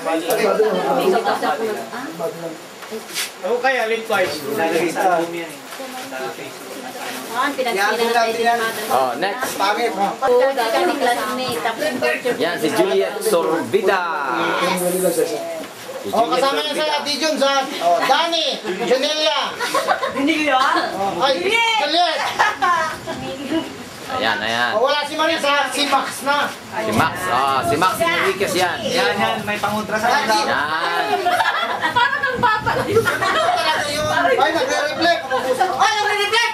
Ako kaya, link-wise. Lalagay sa album yan eh. Next. Pangit. Yan, si Juliet Sorbida. Kasama niya sa Dijon sa Dani, Janelia. Hindi yun? Ay, Juliet. Ayan. Wala si Maria sa si Max na. Si Max Enriquez yan. Yan, may pangontra sa kanila. Yan. Parang ang papa. Ay, nagre-reflect. Ay, nagre-reflect.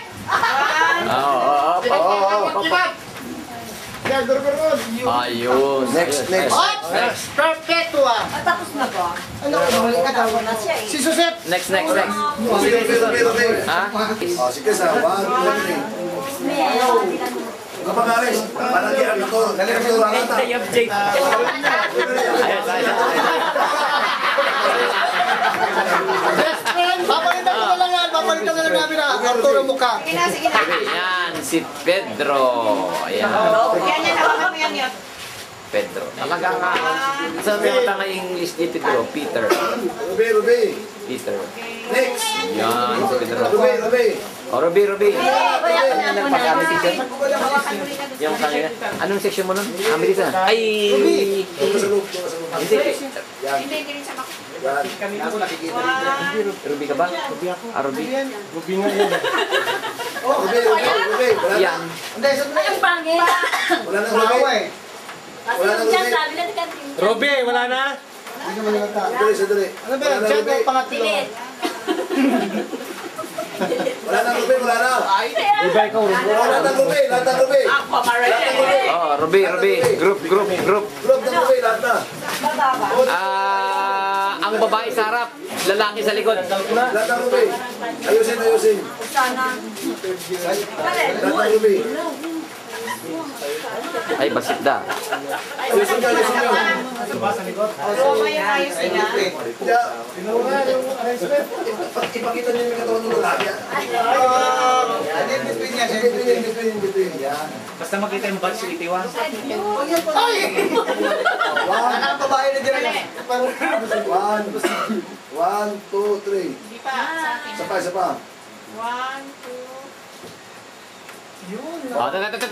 Ayun. Next. Perpetua. Tapos na ba? Ano? Si Suset. Next. Ruby. Ha? Sige sa 1, 2, 3. Kapag alis, palagyan ako. Day of Jake. Best friend. papalitan na lang namin na Arturo mukha. Yan, si Pedro. Ayan. Pedro. Talaga nga. Sa mga nga English ni Pedro, Peter. Ruby. Peter. Next. Yan, si Pedro. Ruby. Oh, Ruby. Yung kanina. Anong section mo nun? Amerika. Ay! Hindi. Ruby ka ba? Ah, Ruby. Ruby nga yan. Ruby. Yan. Hindi, sandali. Ang pangit. Wala na Ruby. Kasi yung dyan sabi na kantin. Ruby, wala na? Hindi naman yung kanta. Sandali. Ano ba yan? Diyan ang pangatlo. Pilit. Wala na Ruby, wala na. Iba ikaw, Ruby. Wala na Ruby, lahat na Ruby. Oh, Ruby. Group. Group na Ruby, lahat na. Ang babae sa harap, lalaki sa likod. Lahat na Ruby. Ayusin. Sana. Lahat na Ruby. Ay, basit da. Ayusin ka. Ipakita niyo yung katawan ng lalaki. Between. Yan. Basta makita yung batch 81. Ay! Anak ang babae na dyan. 1, 2, 3. Isa pa. 1, 2. Oh,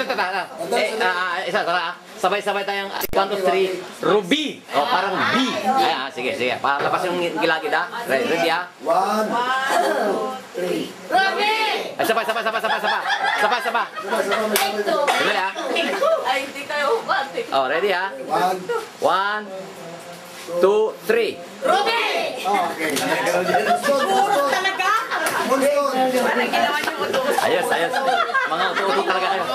isa. Sabay-sabay tayong 1, 2, 3. Ruby. Oh, parang B. Ay, sige. Palabas yung gilagid ha. Ready ha? 1, 2, 3. Ruby! Ay, sabay. Ready ha? Ay, hindi kayo ubate. Oh, ready ha? 1, 2, 3. Ruby! Puro talaga. Ayos. Mga uto talaga kayo.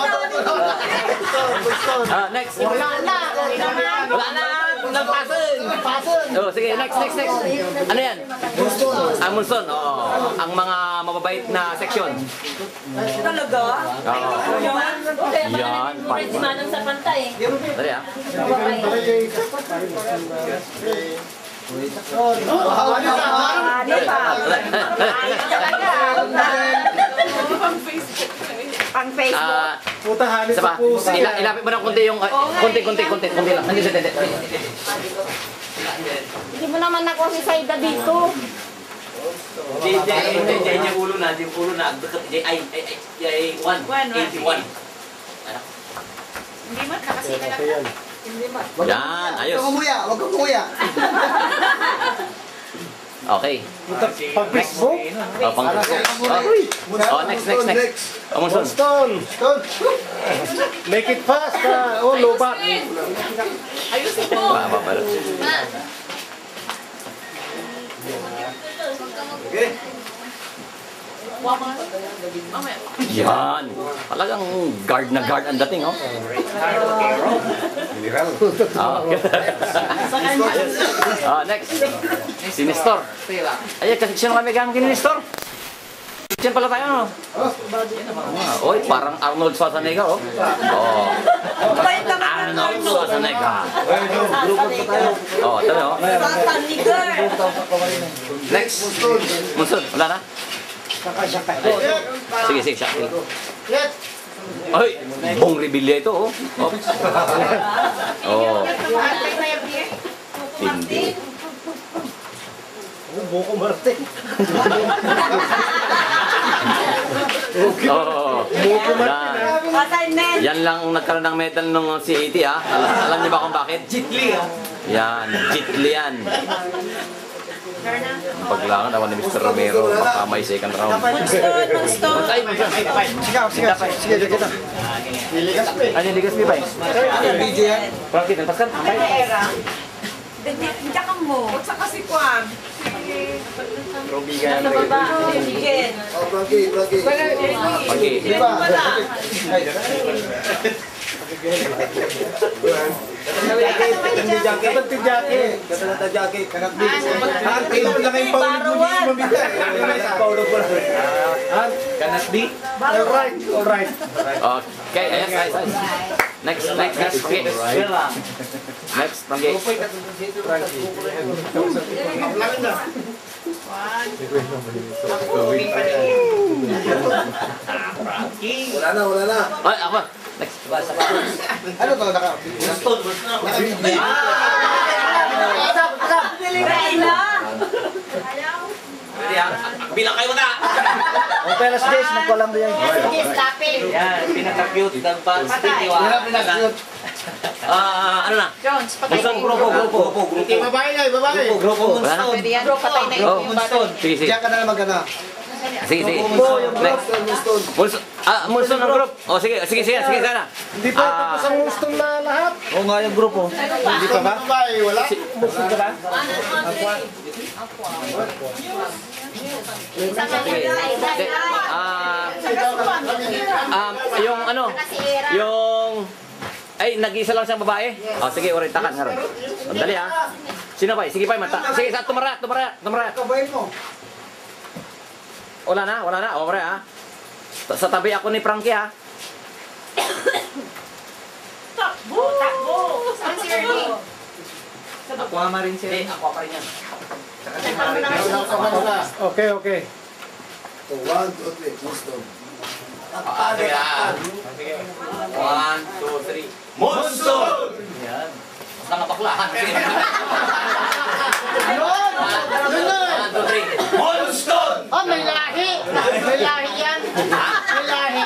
Next. Wala na. Nagpasan. Oh, sige, next. Ano yan? Monson. Oh, ang mga mababait na section. Talaga? Oo. Yan. Pwede manong sa pantay. Dali ha? Pang Facebook. Puta, halit Isa pa. sa pusa. Ilapit mo ng konti yung... Konti lang. Hindi. Hindi mo naman nakuha si Saida dito. Yung ulo na. Ay, 1. 81. Hindi mo, nakasika na. Hindi mo. Yan, ayos. Huwag kang umuya. Okay. Pag Facebook? Oh, pang Oh, next. Oh, Monson. Stone. Make it fast. Lobat. Ayusin mo. Babalo. Okay. Yan. Talagang guard na guard ang dating, oh. Next. Si Nestor. Ay, kasi sino kami gamit ni Nestor? Diyan pala tayo, no? Oy, parang Arnold Schwarzenegger, oh. Arnold Schwarzenegger. Oh, tabi, oh. Next. Monson, wala na? Sige, Shakil. Ay, Bong Revilla ito, oh. Oh. Hindi. Boko Marte. Oh. Yan lang nagkaroon ng medal nung C80, ha? Alam niyo ba kung bakit? Jitli, ha? Yan, Jitli yan. Ang paglangan, awan ni Mr. Romero, baka may second round. Sige, kita. Ano, ligas mo ba? Video yan. Frankie, nalpaskan? Diyan ka mo. Huwag sa kasi kwan. Ruby ka yan. Frankie. Frankie. Alright. Okay, ayos. Next. Okay. Next, Frankie. Wala na. Ay, ako. Next. Ano to? Bilang kayo na! O pelas days, magkulang din yan. Yan, pinaka-cute ng pag-stick. Ano na? Jones, patay na Grupo. Babae na, babae. Grupo. Wala na? Pwede yan. Patay na yung battery. Sige. Diyan ka na lang magana. Sige. Next. Mulson ng group. O, sige, sana. Hindi pa tapos ang Moonstone na lahat. Oo nga yung grupo. Hindi pa ba? Babae, wala. Moonstone ka ba? Yung ano? Ay, nag-isa lang siyang babae? O, sige, orintakan nga ron. Dali ha. Sino ba? Sige pa, mata. Sige, tumara. Kabayin mo. Wala na. O, pre ha. Sa tabi ako ni Frankie ha. Takbo! Saan si Ernie? Aqua Marine siya. Ako pa rin yan. Okay. 1, 2, 3. Moonstone. Sige ha. 1, 2, 3. Monson! Yan. Mas nangabaklahan. Sige. 1, 2, 3. Monson! Oh, may lahi! May lahi yan! May lahi!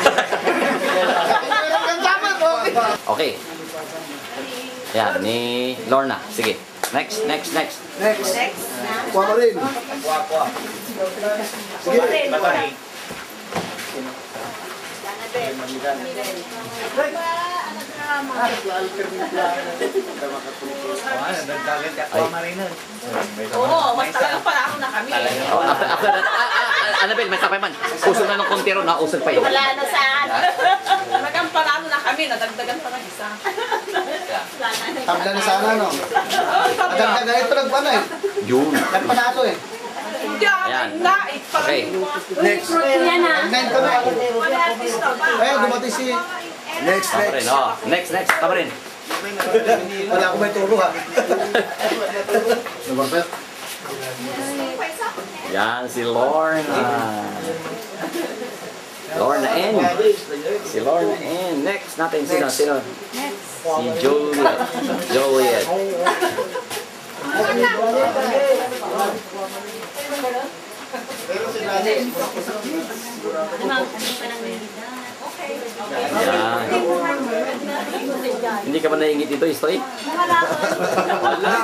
Okay. Yan, ni Lorna. Sige. Next. Kuha mo rin. Oo, mas talagang panahon na kami. After that, Annabelle, may sakay man. Usog na ng kontero na, usog pa yun. Wala na saan. Talagang panahon na kami, nadagdagan pa ng isa. Tabla na sana, no? Nagdagan ito, nagpana eh. Yun. Nagpanalo eh. Hindi ako na, Okay. Next. Nagnain ka na. Ayun, dumating si... Next. Next. Tama rin. Wala akong may turo ha. Yan, si Lorna. Lorna N. Si Lorna N. Next natin, sino? Si Juliet. Yan. Hindi ka ba naingit dito, Istoy? Wala.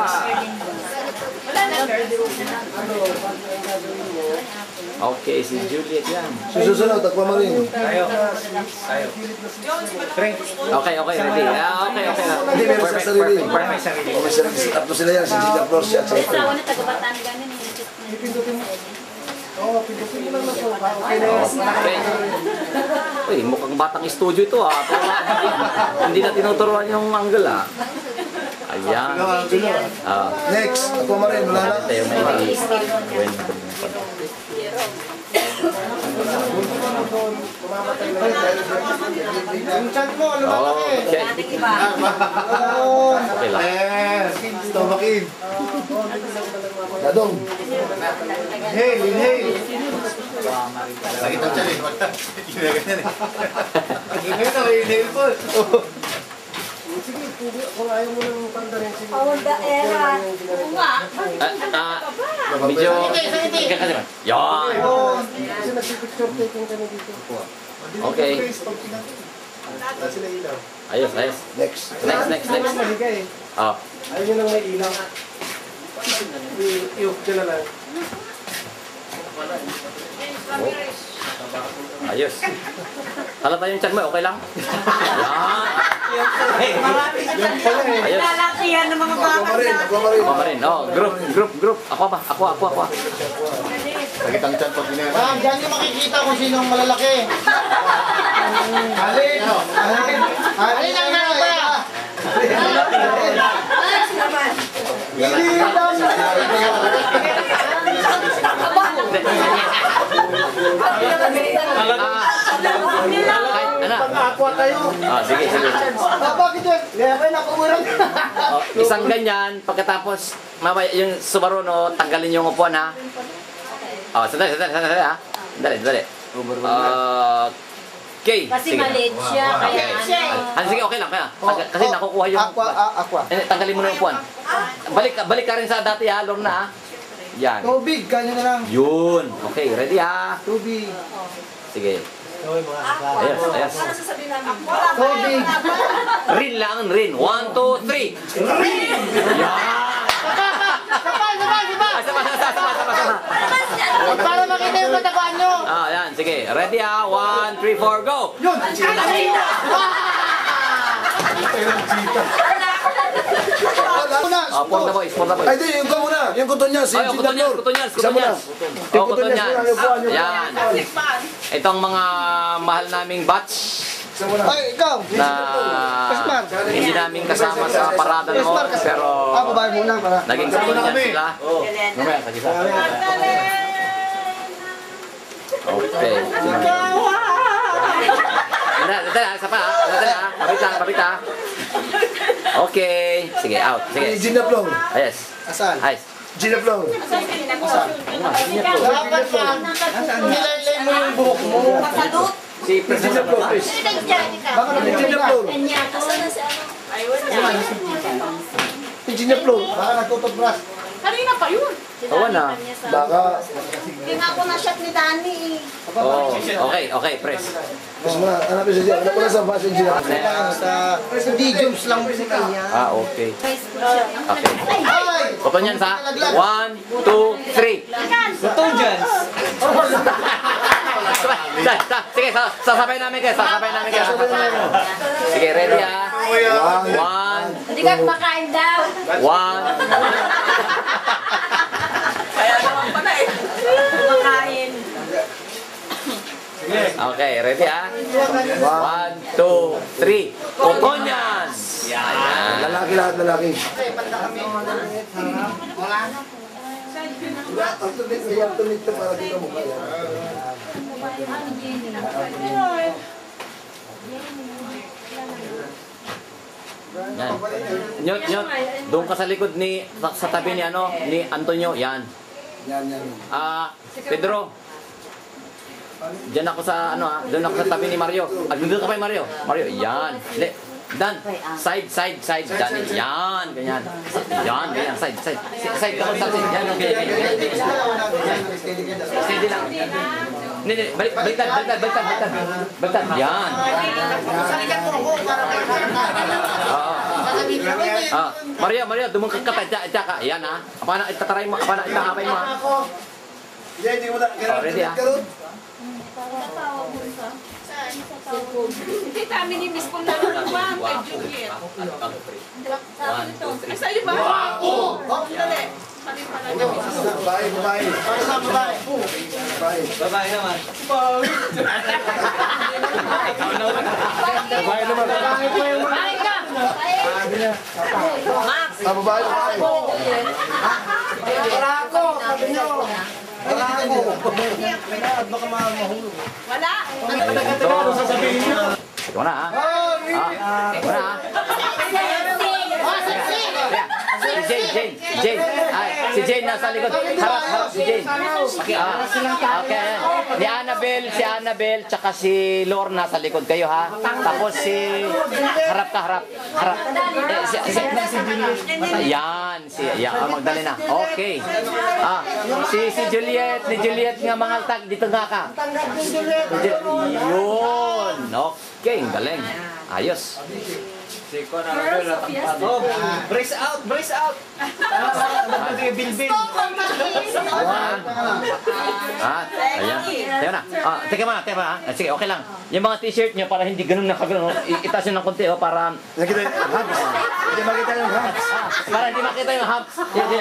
Okay, si Juliet yan. Susunod, tagpa mo rin. Okay, ready. Okay. Hindi, meron sa sarili. May sarili. Tatlo sila yan. Si Gina Flor siya. Sa una, taga-Bataan ganin. Okay. Uy, mukhang batang studio ito ah. Hindi na tinuturuan yung angle ah. Ayan. Next, tagpa mo rin. Wala na. Tayo may Yung chat mo, lumalaki. Okay. Okay lang. Stomakin. Dadong. Inhale. Sakit ang tiyan eh. Ginaganyan eh. Inhale po. Sige, kung ayaw mo nang tanda rin. Sige. Medyo... Yan. Kasi nagpipicture taking kami dito. Okay. Ayos. Next. Next. Mahiga eh. Ayaw nyo nang may ilaw. Iyok ka na lang. Ayos. Halata yung chan mo, okay lang? Yan. Ayos. Lalakihan ng mga Tagpa mo rin. Ako pa rin. Group. Ako ba? Ako. Sakit ang tiyan pag ginagawa. Ah, dyan nyo makikita kung sino ang malalaki. Alin Alin ang naba? Pag-aqua kayo. Sige. Bakit yun? Kaya kayo napamuran. Isang ganyan, pagkatapos, mamaya yung Subaru, no, tanggalin yung upuan ha. Oh, sandali ha. Sandali. Okay. Kasi Sige. maliit siya, kaya Sige, okay lang kaya. Kasi nakukuha yung... Aqua. Tanggalin mo na yung puwan. Balik ka rin sa dati ha, Lorna ha. Yan. Tubig, kanya na lang. Yun. Okay, ready ha? Tubig. Sige. Ayos. Tubig. Rin lang, rin. 1, 2, 3. Rin! Yan! Sama. Para makita yung katawan nyo. Yan. Sige. Ready ha? 1, 3, 4, go! Yun! Pour the boys. Ay, di, yung muna. Yung kuton niya. Yung Kutonyas. Yan. Itong mga mahal naming batch Ay, ikaw. na hindi namin kasama sa parada noon, pero babae muna para. naging kutonyas sila. Okay. Isa pa. Kapit ha. Okay. Sige, out. Sige. Gina Flow. Yes. Asan? Ayos. Gina Flow. Dapat pa. Nilalay mo yung buhok mo. Si President Flow, please. Baka naman Gina Flow. Gina Flow. Baka nagtutubras. Kanina pa yun. Oo na. Baka. Hindi nga ako na-shot ni Danny eh. Oh, okay, press. Mas muna, hanapin siya dyan. Hanap ko na sa bus yung Gina. Sa mediums lang po niya. Okay. Kutonyas ha. 1, 2, 3. Kutonyas. Sige, sasabay namin kayo. Sige, ready ha. 1. Hindi ka kumakain daw. 1. Kaya naman pala eh. Kumakain. Okay, ready ha? 1, 2, 3. Kutonyas! Ayan. Lalaki lahat, lalaki. Ang tunit na para dito mukha yan. Yan. Nyot. Doon ka sa likod sa tabi ni Antonio. Yan. Yan. Pedro. Diyan ako sa doon ako sa tabi ni Mario. Doon ka pa Mario. Yan. Dan, side, Dan, yan, ganyan. Yan, side. Side ka sa side. Yan, ganyan. Steady lang. Hindi, baliktad. Yan. Mario, dumungkit ka pa. Ka. Yan ha. Paano itataray mo? Paano itahapay mo ha? Hindi mo na. Ready ha? Hindi kami ni Miss Pong naman kay Juliet. 1, 2, 3. Sa'yo ba? Wow! Dali. Babae. Babae naman. Bahay ka! Max. Babae. Wala ako. Sabi nyo. Wala ako. Baka mahulog. Wala! Ano sasabihin nyo? Ikaw na ha? Ikaw na ha? Jane. Si Jane nasa likod. Harap si Jane. Okay. Si Annabel, tsaka si Lorna sa likod kayo ha. Tapos harap. Yan. Magdali na. Okay. Si Juliet, nga mga tag, dito nga ka. Yun. Okay, galing. Ayos. Brace out! Bilbil! Ayan. Teka na. Teka mo na. Sige, okay lang. Yung mga t-shirt nyo, para hindi ganun nakagano'n. Itaas nyo ng konti, para... Nakita yung hubs. Hindi makita yung hubs. Para hindi makita yung hubs. Hindi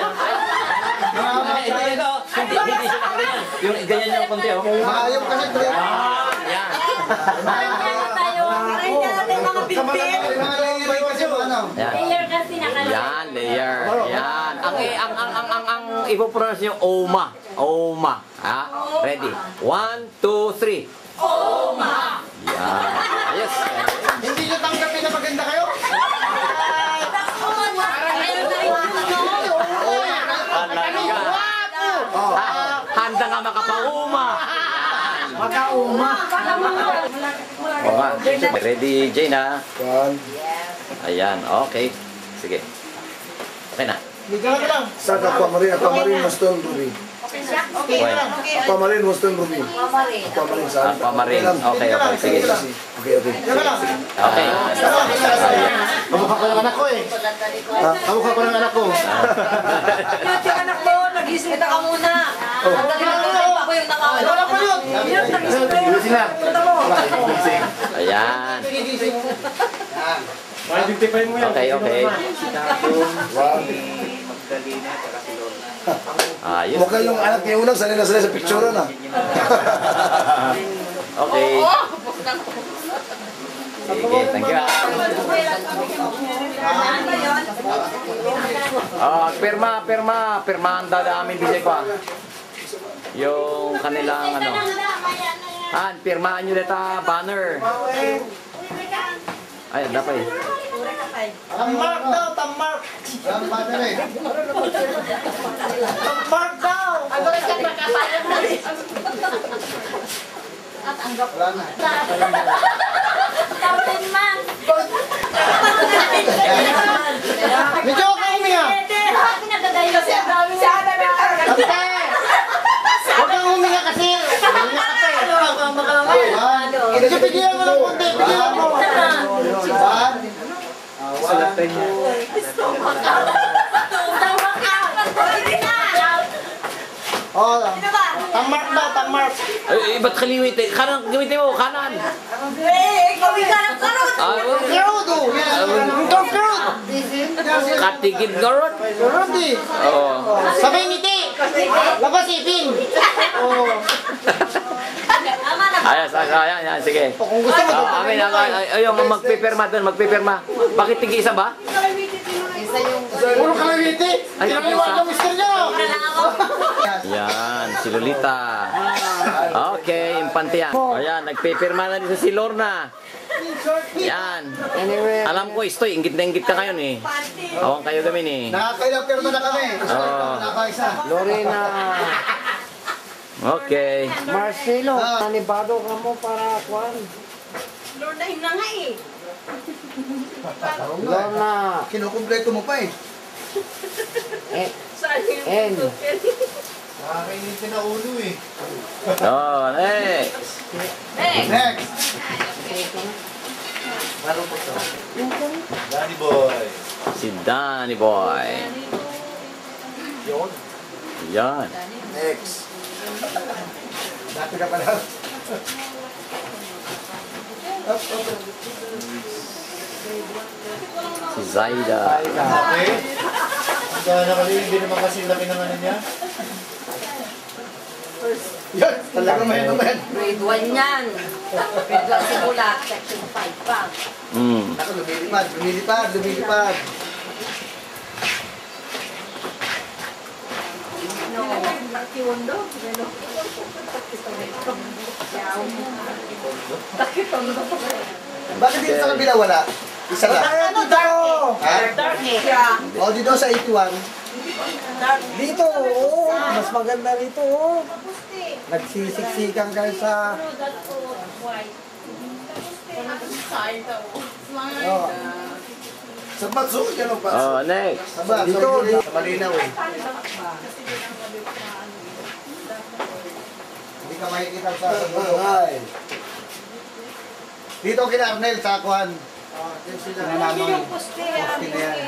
siya nakaganyan. Yung ganyan yung konti, Maayong kasi ito yan. Ayan. Layer kasi nakalagay. Yan, layer. Yan. Ang ipopronounce nyo, Oma. Ha? Ready? 1, 2, 3. Oma! Yan. Ayos. Hindi nyo tanggapin na maganda kayo? Handa nga Kauma. O nga. Ready, Jane, ha? Ayan, okay. Sige. Okay na. Sa Aquamarine Maston Ruby. Okay. Aquamarine Maston Ruby. Aquamarine sa Aquamarine. Okay. Sige. Okay. Okay. Kamukha ko ng anak ko eh. Kamukha ko ng anak ko. Yung anak mo, nag-isita ka muna. Ang dali na ako yung nakawala. Wala pa yun. Gilising na. Ayan. Ma-identify mo yan. Okay. Ayos. Mukha yung anak niya unang sanay na sa picture na. Okay. Sige, thank you. Pirma ang dadaamin bisay ko. Yung kanilang ano. Pirmahan nyo dito banner. Ay, dapat eh. Tammark daw, tammark. Tammark daw. Ako rin siya magkasayang na rin. At anggap. Wala na. Kapin man. Medyo ako huminga. Pinagdadayo kasi ang dami mo. Huwag kang huminga kasi. Medyo bigyan mo ng konti. Bigyan mo. Oh, tammark daw, tammark. Ay, ba't kaliwit eh? Kanan, gamitin mo, kanan. Ikaw yung ganang karot. Karudo. Ikaw karud. Katigid garot. Karud eh. Oo. Sabay ngiti. Labas ipin. Ayan, sige. Kung gusto mo. Amin, ayun, magpipirma doon, magpipirma. Bakit tig-isa ba? Puro kalawiti. Ay, Tinamiwag ang mister niyo. Yan, si Lolita. Okay, impante yan. Ayan, nagpipirma na dito si Lorna. Yan. Alam ko, Istoy, ingit na ingit ka ngayon eh. Awang kayo gamin eh. Nakakailang pirma na kami. Oo. Nakakaisa. Lorena. Okay. Marcelo, nanibado ka mo para kwan. Lord, na nga eh. Lorna. Kinukumpleto mo pa eh. N. Nakakainitin na ulo eh. Oh, next. Next. Danny Boy. Si Danny Boy. Yan. Next. Dati ka pala. Si Zaida. Okay. Sana kami, hindi naman kasi laki ng ano niya. Yan, talaga may naman. Grade 1 yan. Grade 1 simula, section 5 pa. Ako, lumilipad. Bakit dito sa kabila wala? Isa lang. Ano daw? Ha? O, dito sa 81. Dito, oo. Mas maganda rito, oo. Nagsisiksikan kayo sa... Oh. Sa Batso, yan ang Batso. Oh, next. Sa Batso, Dito, sa Malinaw eh. Hindi ka makikita sa dulo. Dito kina Arnel sa Akuan. Hindi yung poste. na yan.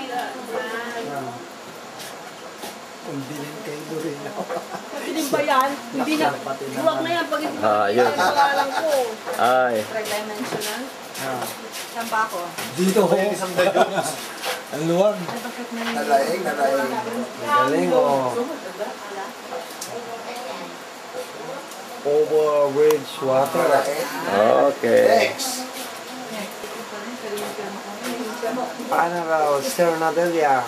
Umbilin kayo doon. Hindi ba yan? Hindi na. Huwag na yan. Pag hindi Ayun. pangalan ko. Ay. Three-dimensional. Saan ba ako? Dito, ho. Ang luwag. Nalaing. Galing, oh. Overbridge water. Okay. Next. Paano raw, Sir Nadelia?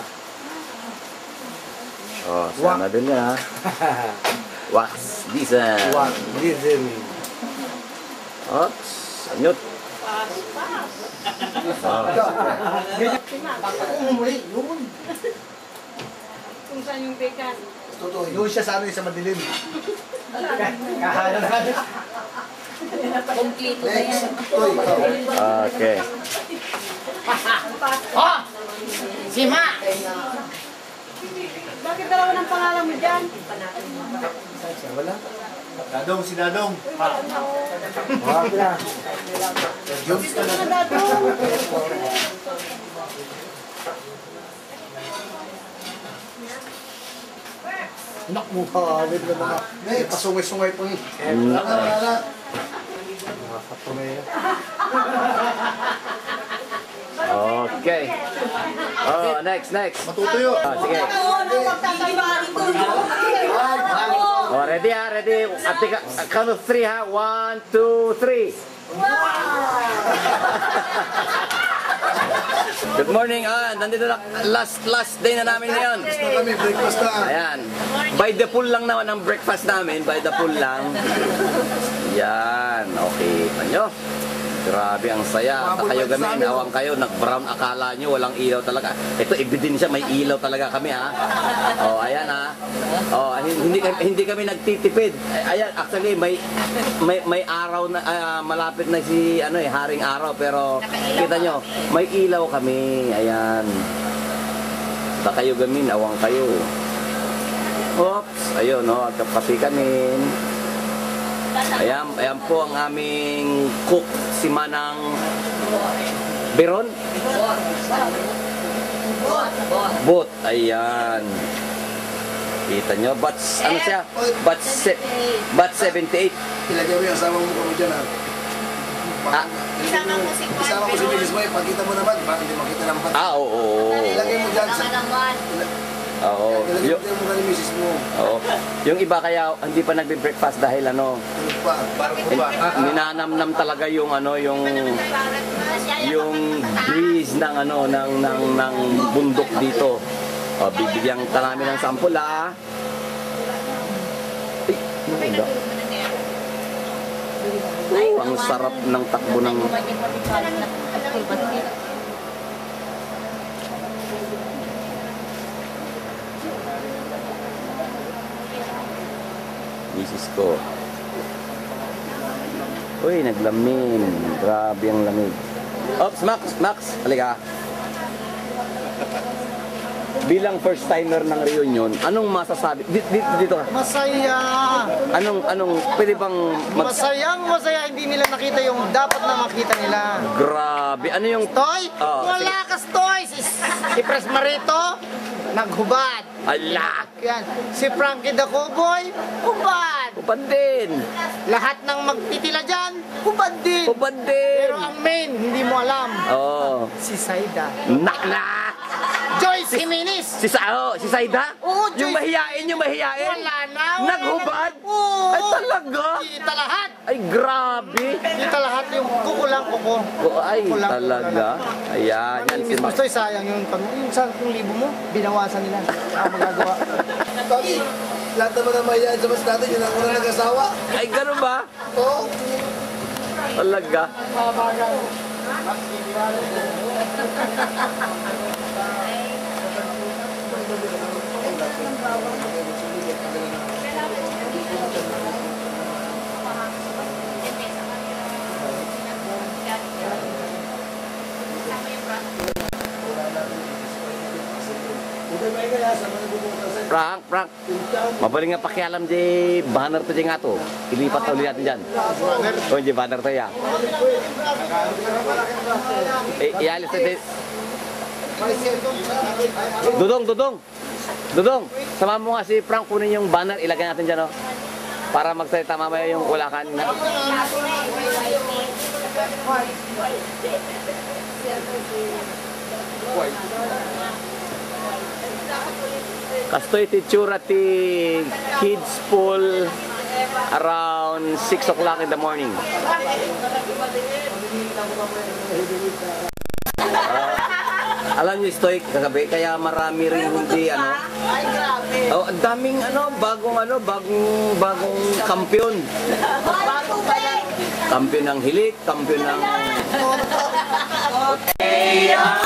Oh, sana din na. Wax. Diesel. What? Diesel. Ops. Anyot. Kung saan yung bacon. Totoo, yun siya sa ano sa madilim. Kompleto na yan. Okay. Oh! Si Ma! Bakit dalawa ng pangalan mo dyan? Dadong, si Dadong. Wag na. Nak mo pa, alin na mga. Eh, pasungay-sungay po eh. Makatunay yan. Okay. Oh, next. Matutuyo. Sige. Oh, ready ha, ready. At count of 3 ha. 1, 2, 3. Good morning. Nandito na last day na namin ngayon. Kami, breakfast na. Ayan. By the pool lang naman ang breakfast namin. By the pool lang. Yan. Okay. Panyo. Grabe ang saya. At kayo gamin, awang kayo, nag-brown akala nyo, walang ilaw talaga. Ito, ebidensya, may ilaw talaga kami ha. Oh, ayan ha. Oh, hindi kami nagtitipid. Ayan, actually, may araw na, malapit na si, haring araw, pero kita nyo, may ilaw kami. Ayan. At kayo gamin, awang kayo. Oops, ayun, no, kapi kami. Ayan po ang aming cook, si Manang Beron. Bot. Ayan. Kita nyo, ano siya? Batch 78. Ilagay mo yung asawa mo kamo dyan ha. Isama mo si Isama mo si Mrs. May, pagkita mo naman, bakit hindi makita naman? Oo. Ilagay mo dyan sa... Oo. Ilagay mo ka ni Mrs. mo. Oo. Yung iba kaya hindi pa nagbe-breakfast dahil ninanamnam talaga yung yung breeze ng ng bundok dito. O, bibigyan ka namin ng sample ha. Ang sarap ng takbo ng misis ko. Uy, naglamin. Grabe ang lamig. Oops, Max, halika. Bilang first timer ng reunion, anong masasabi? Dito ka. Masaya! Anong pwede bang Masaya, hindi nila nakita yung dapat na makita nila. Grabe, ano yung Toy? Oh, Wala kas Toy! Si Pres Marito, naghubad. ala! Yan. Si Frankie the Cowboy, hubad. Upad din! Lahat ng magtitila dyan, hubad din. Upad din! Pero ang main, hindi mo alam. Oh. Si Saida. Nakla! Joyce Jimenez. Si Saida? Oo, Yung Joyce. mahiyain? Wala na. Naghubad? Oo. Ay, talaga? Kita lahat. Ay, grabe! Kita lahat yung kukulang kuko. Ay, talaga? Ayan, yan si Max. Gusto sayang yung 10,000 mo, binawasan nila. Magagawa. Pagi, lahat naman ang mahihain sa mas natin, yun ang unang nag-asawa. Ay, gano'n ba? Oo. Talaga? Frank. Mabaling nga pakialam di banner to di nga to. Ilipat ulit natin dyan. O di banner to ya. Ialis natin. Dudong. Sama mo nga si Frank, kunin yung banner, ilagay natin dyan, oh. Para magsalita mamaya yung wala kanina. Kastoy titsura ti kids pool around 6 o'clock in the morning. Alam niyo, Stoy, kagabi, kaya marami rin hindi, Ay, grabe. Oh, ang daming, bagong kampiyon. Bagong balik. Kampiyon ng hilik, kampiyon ng...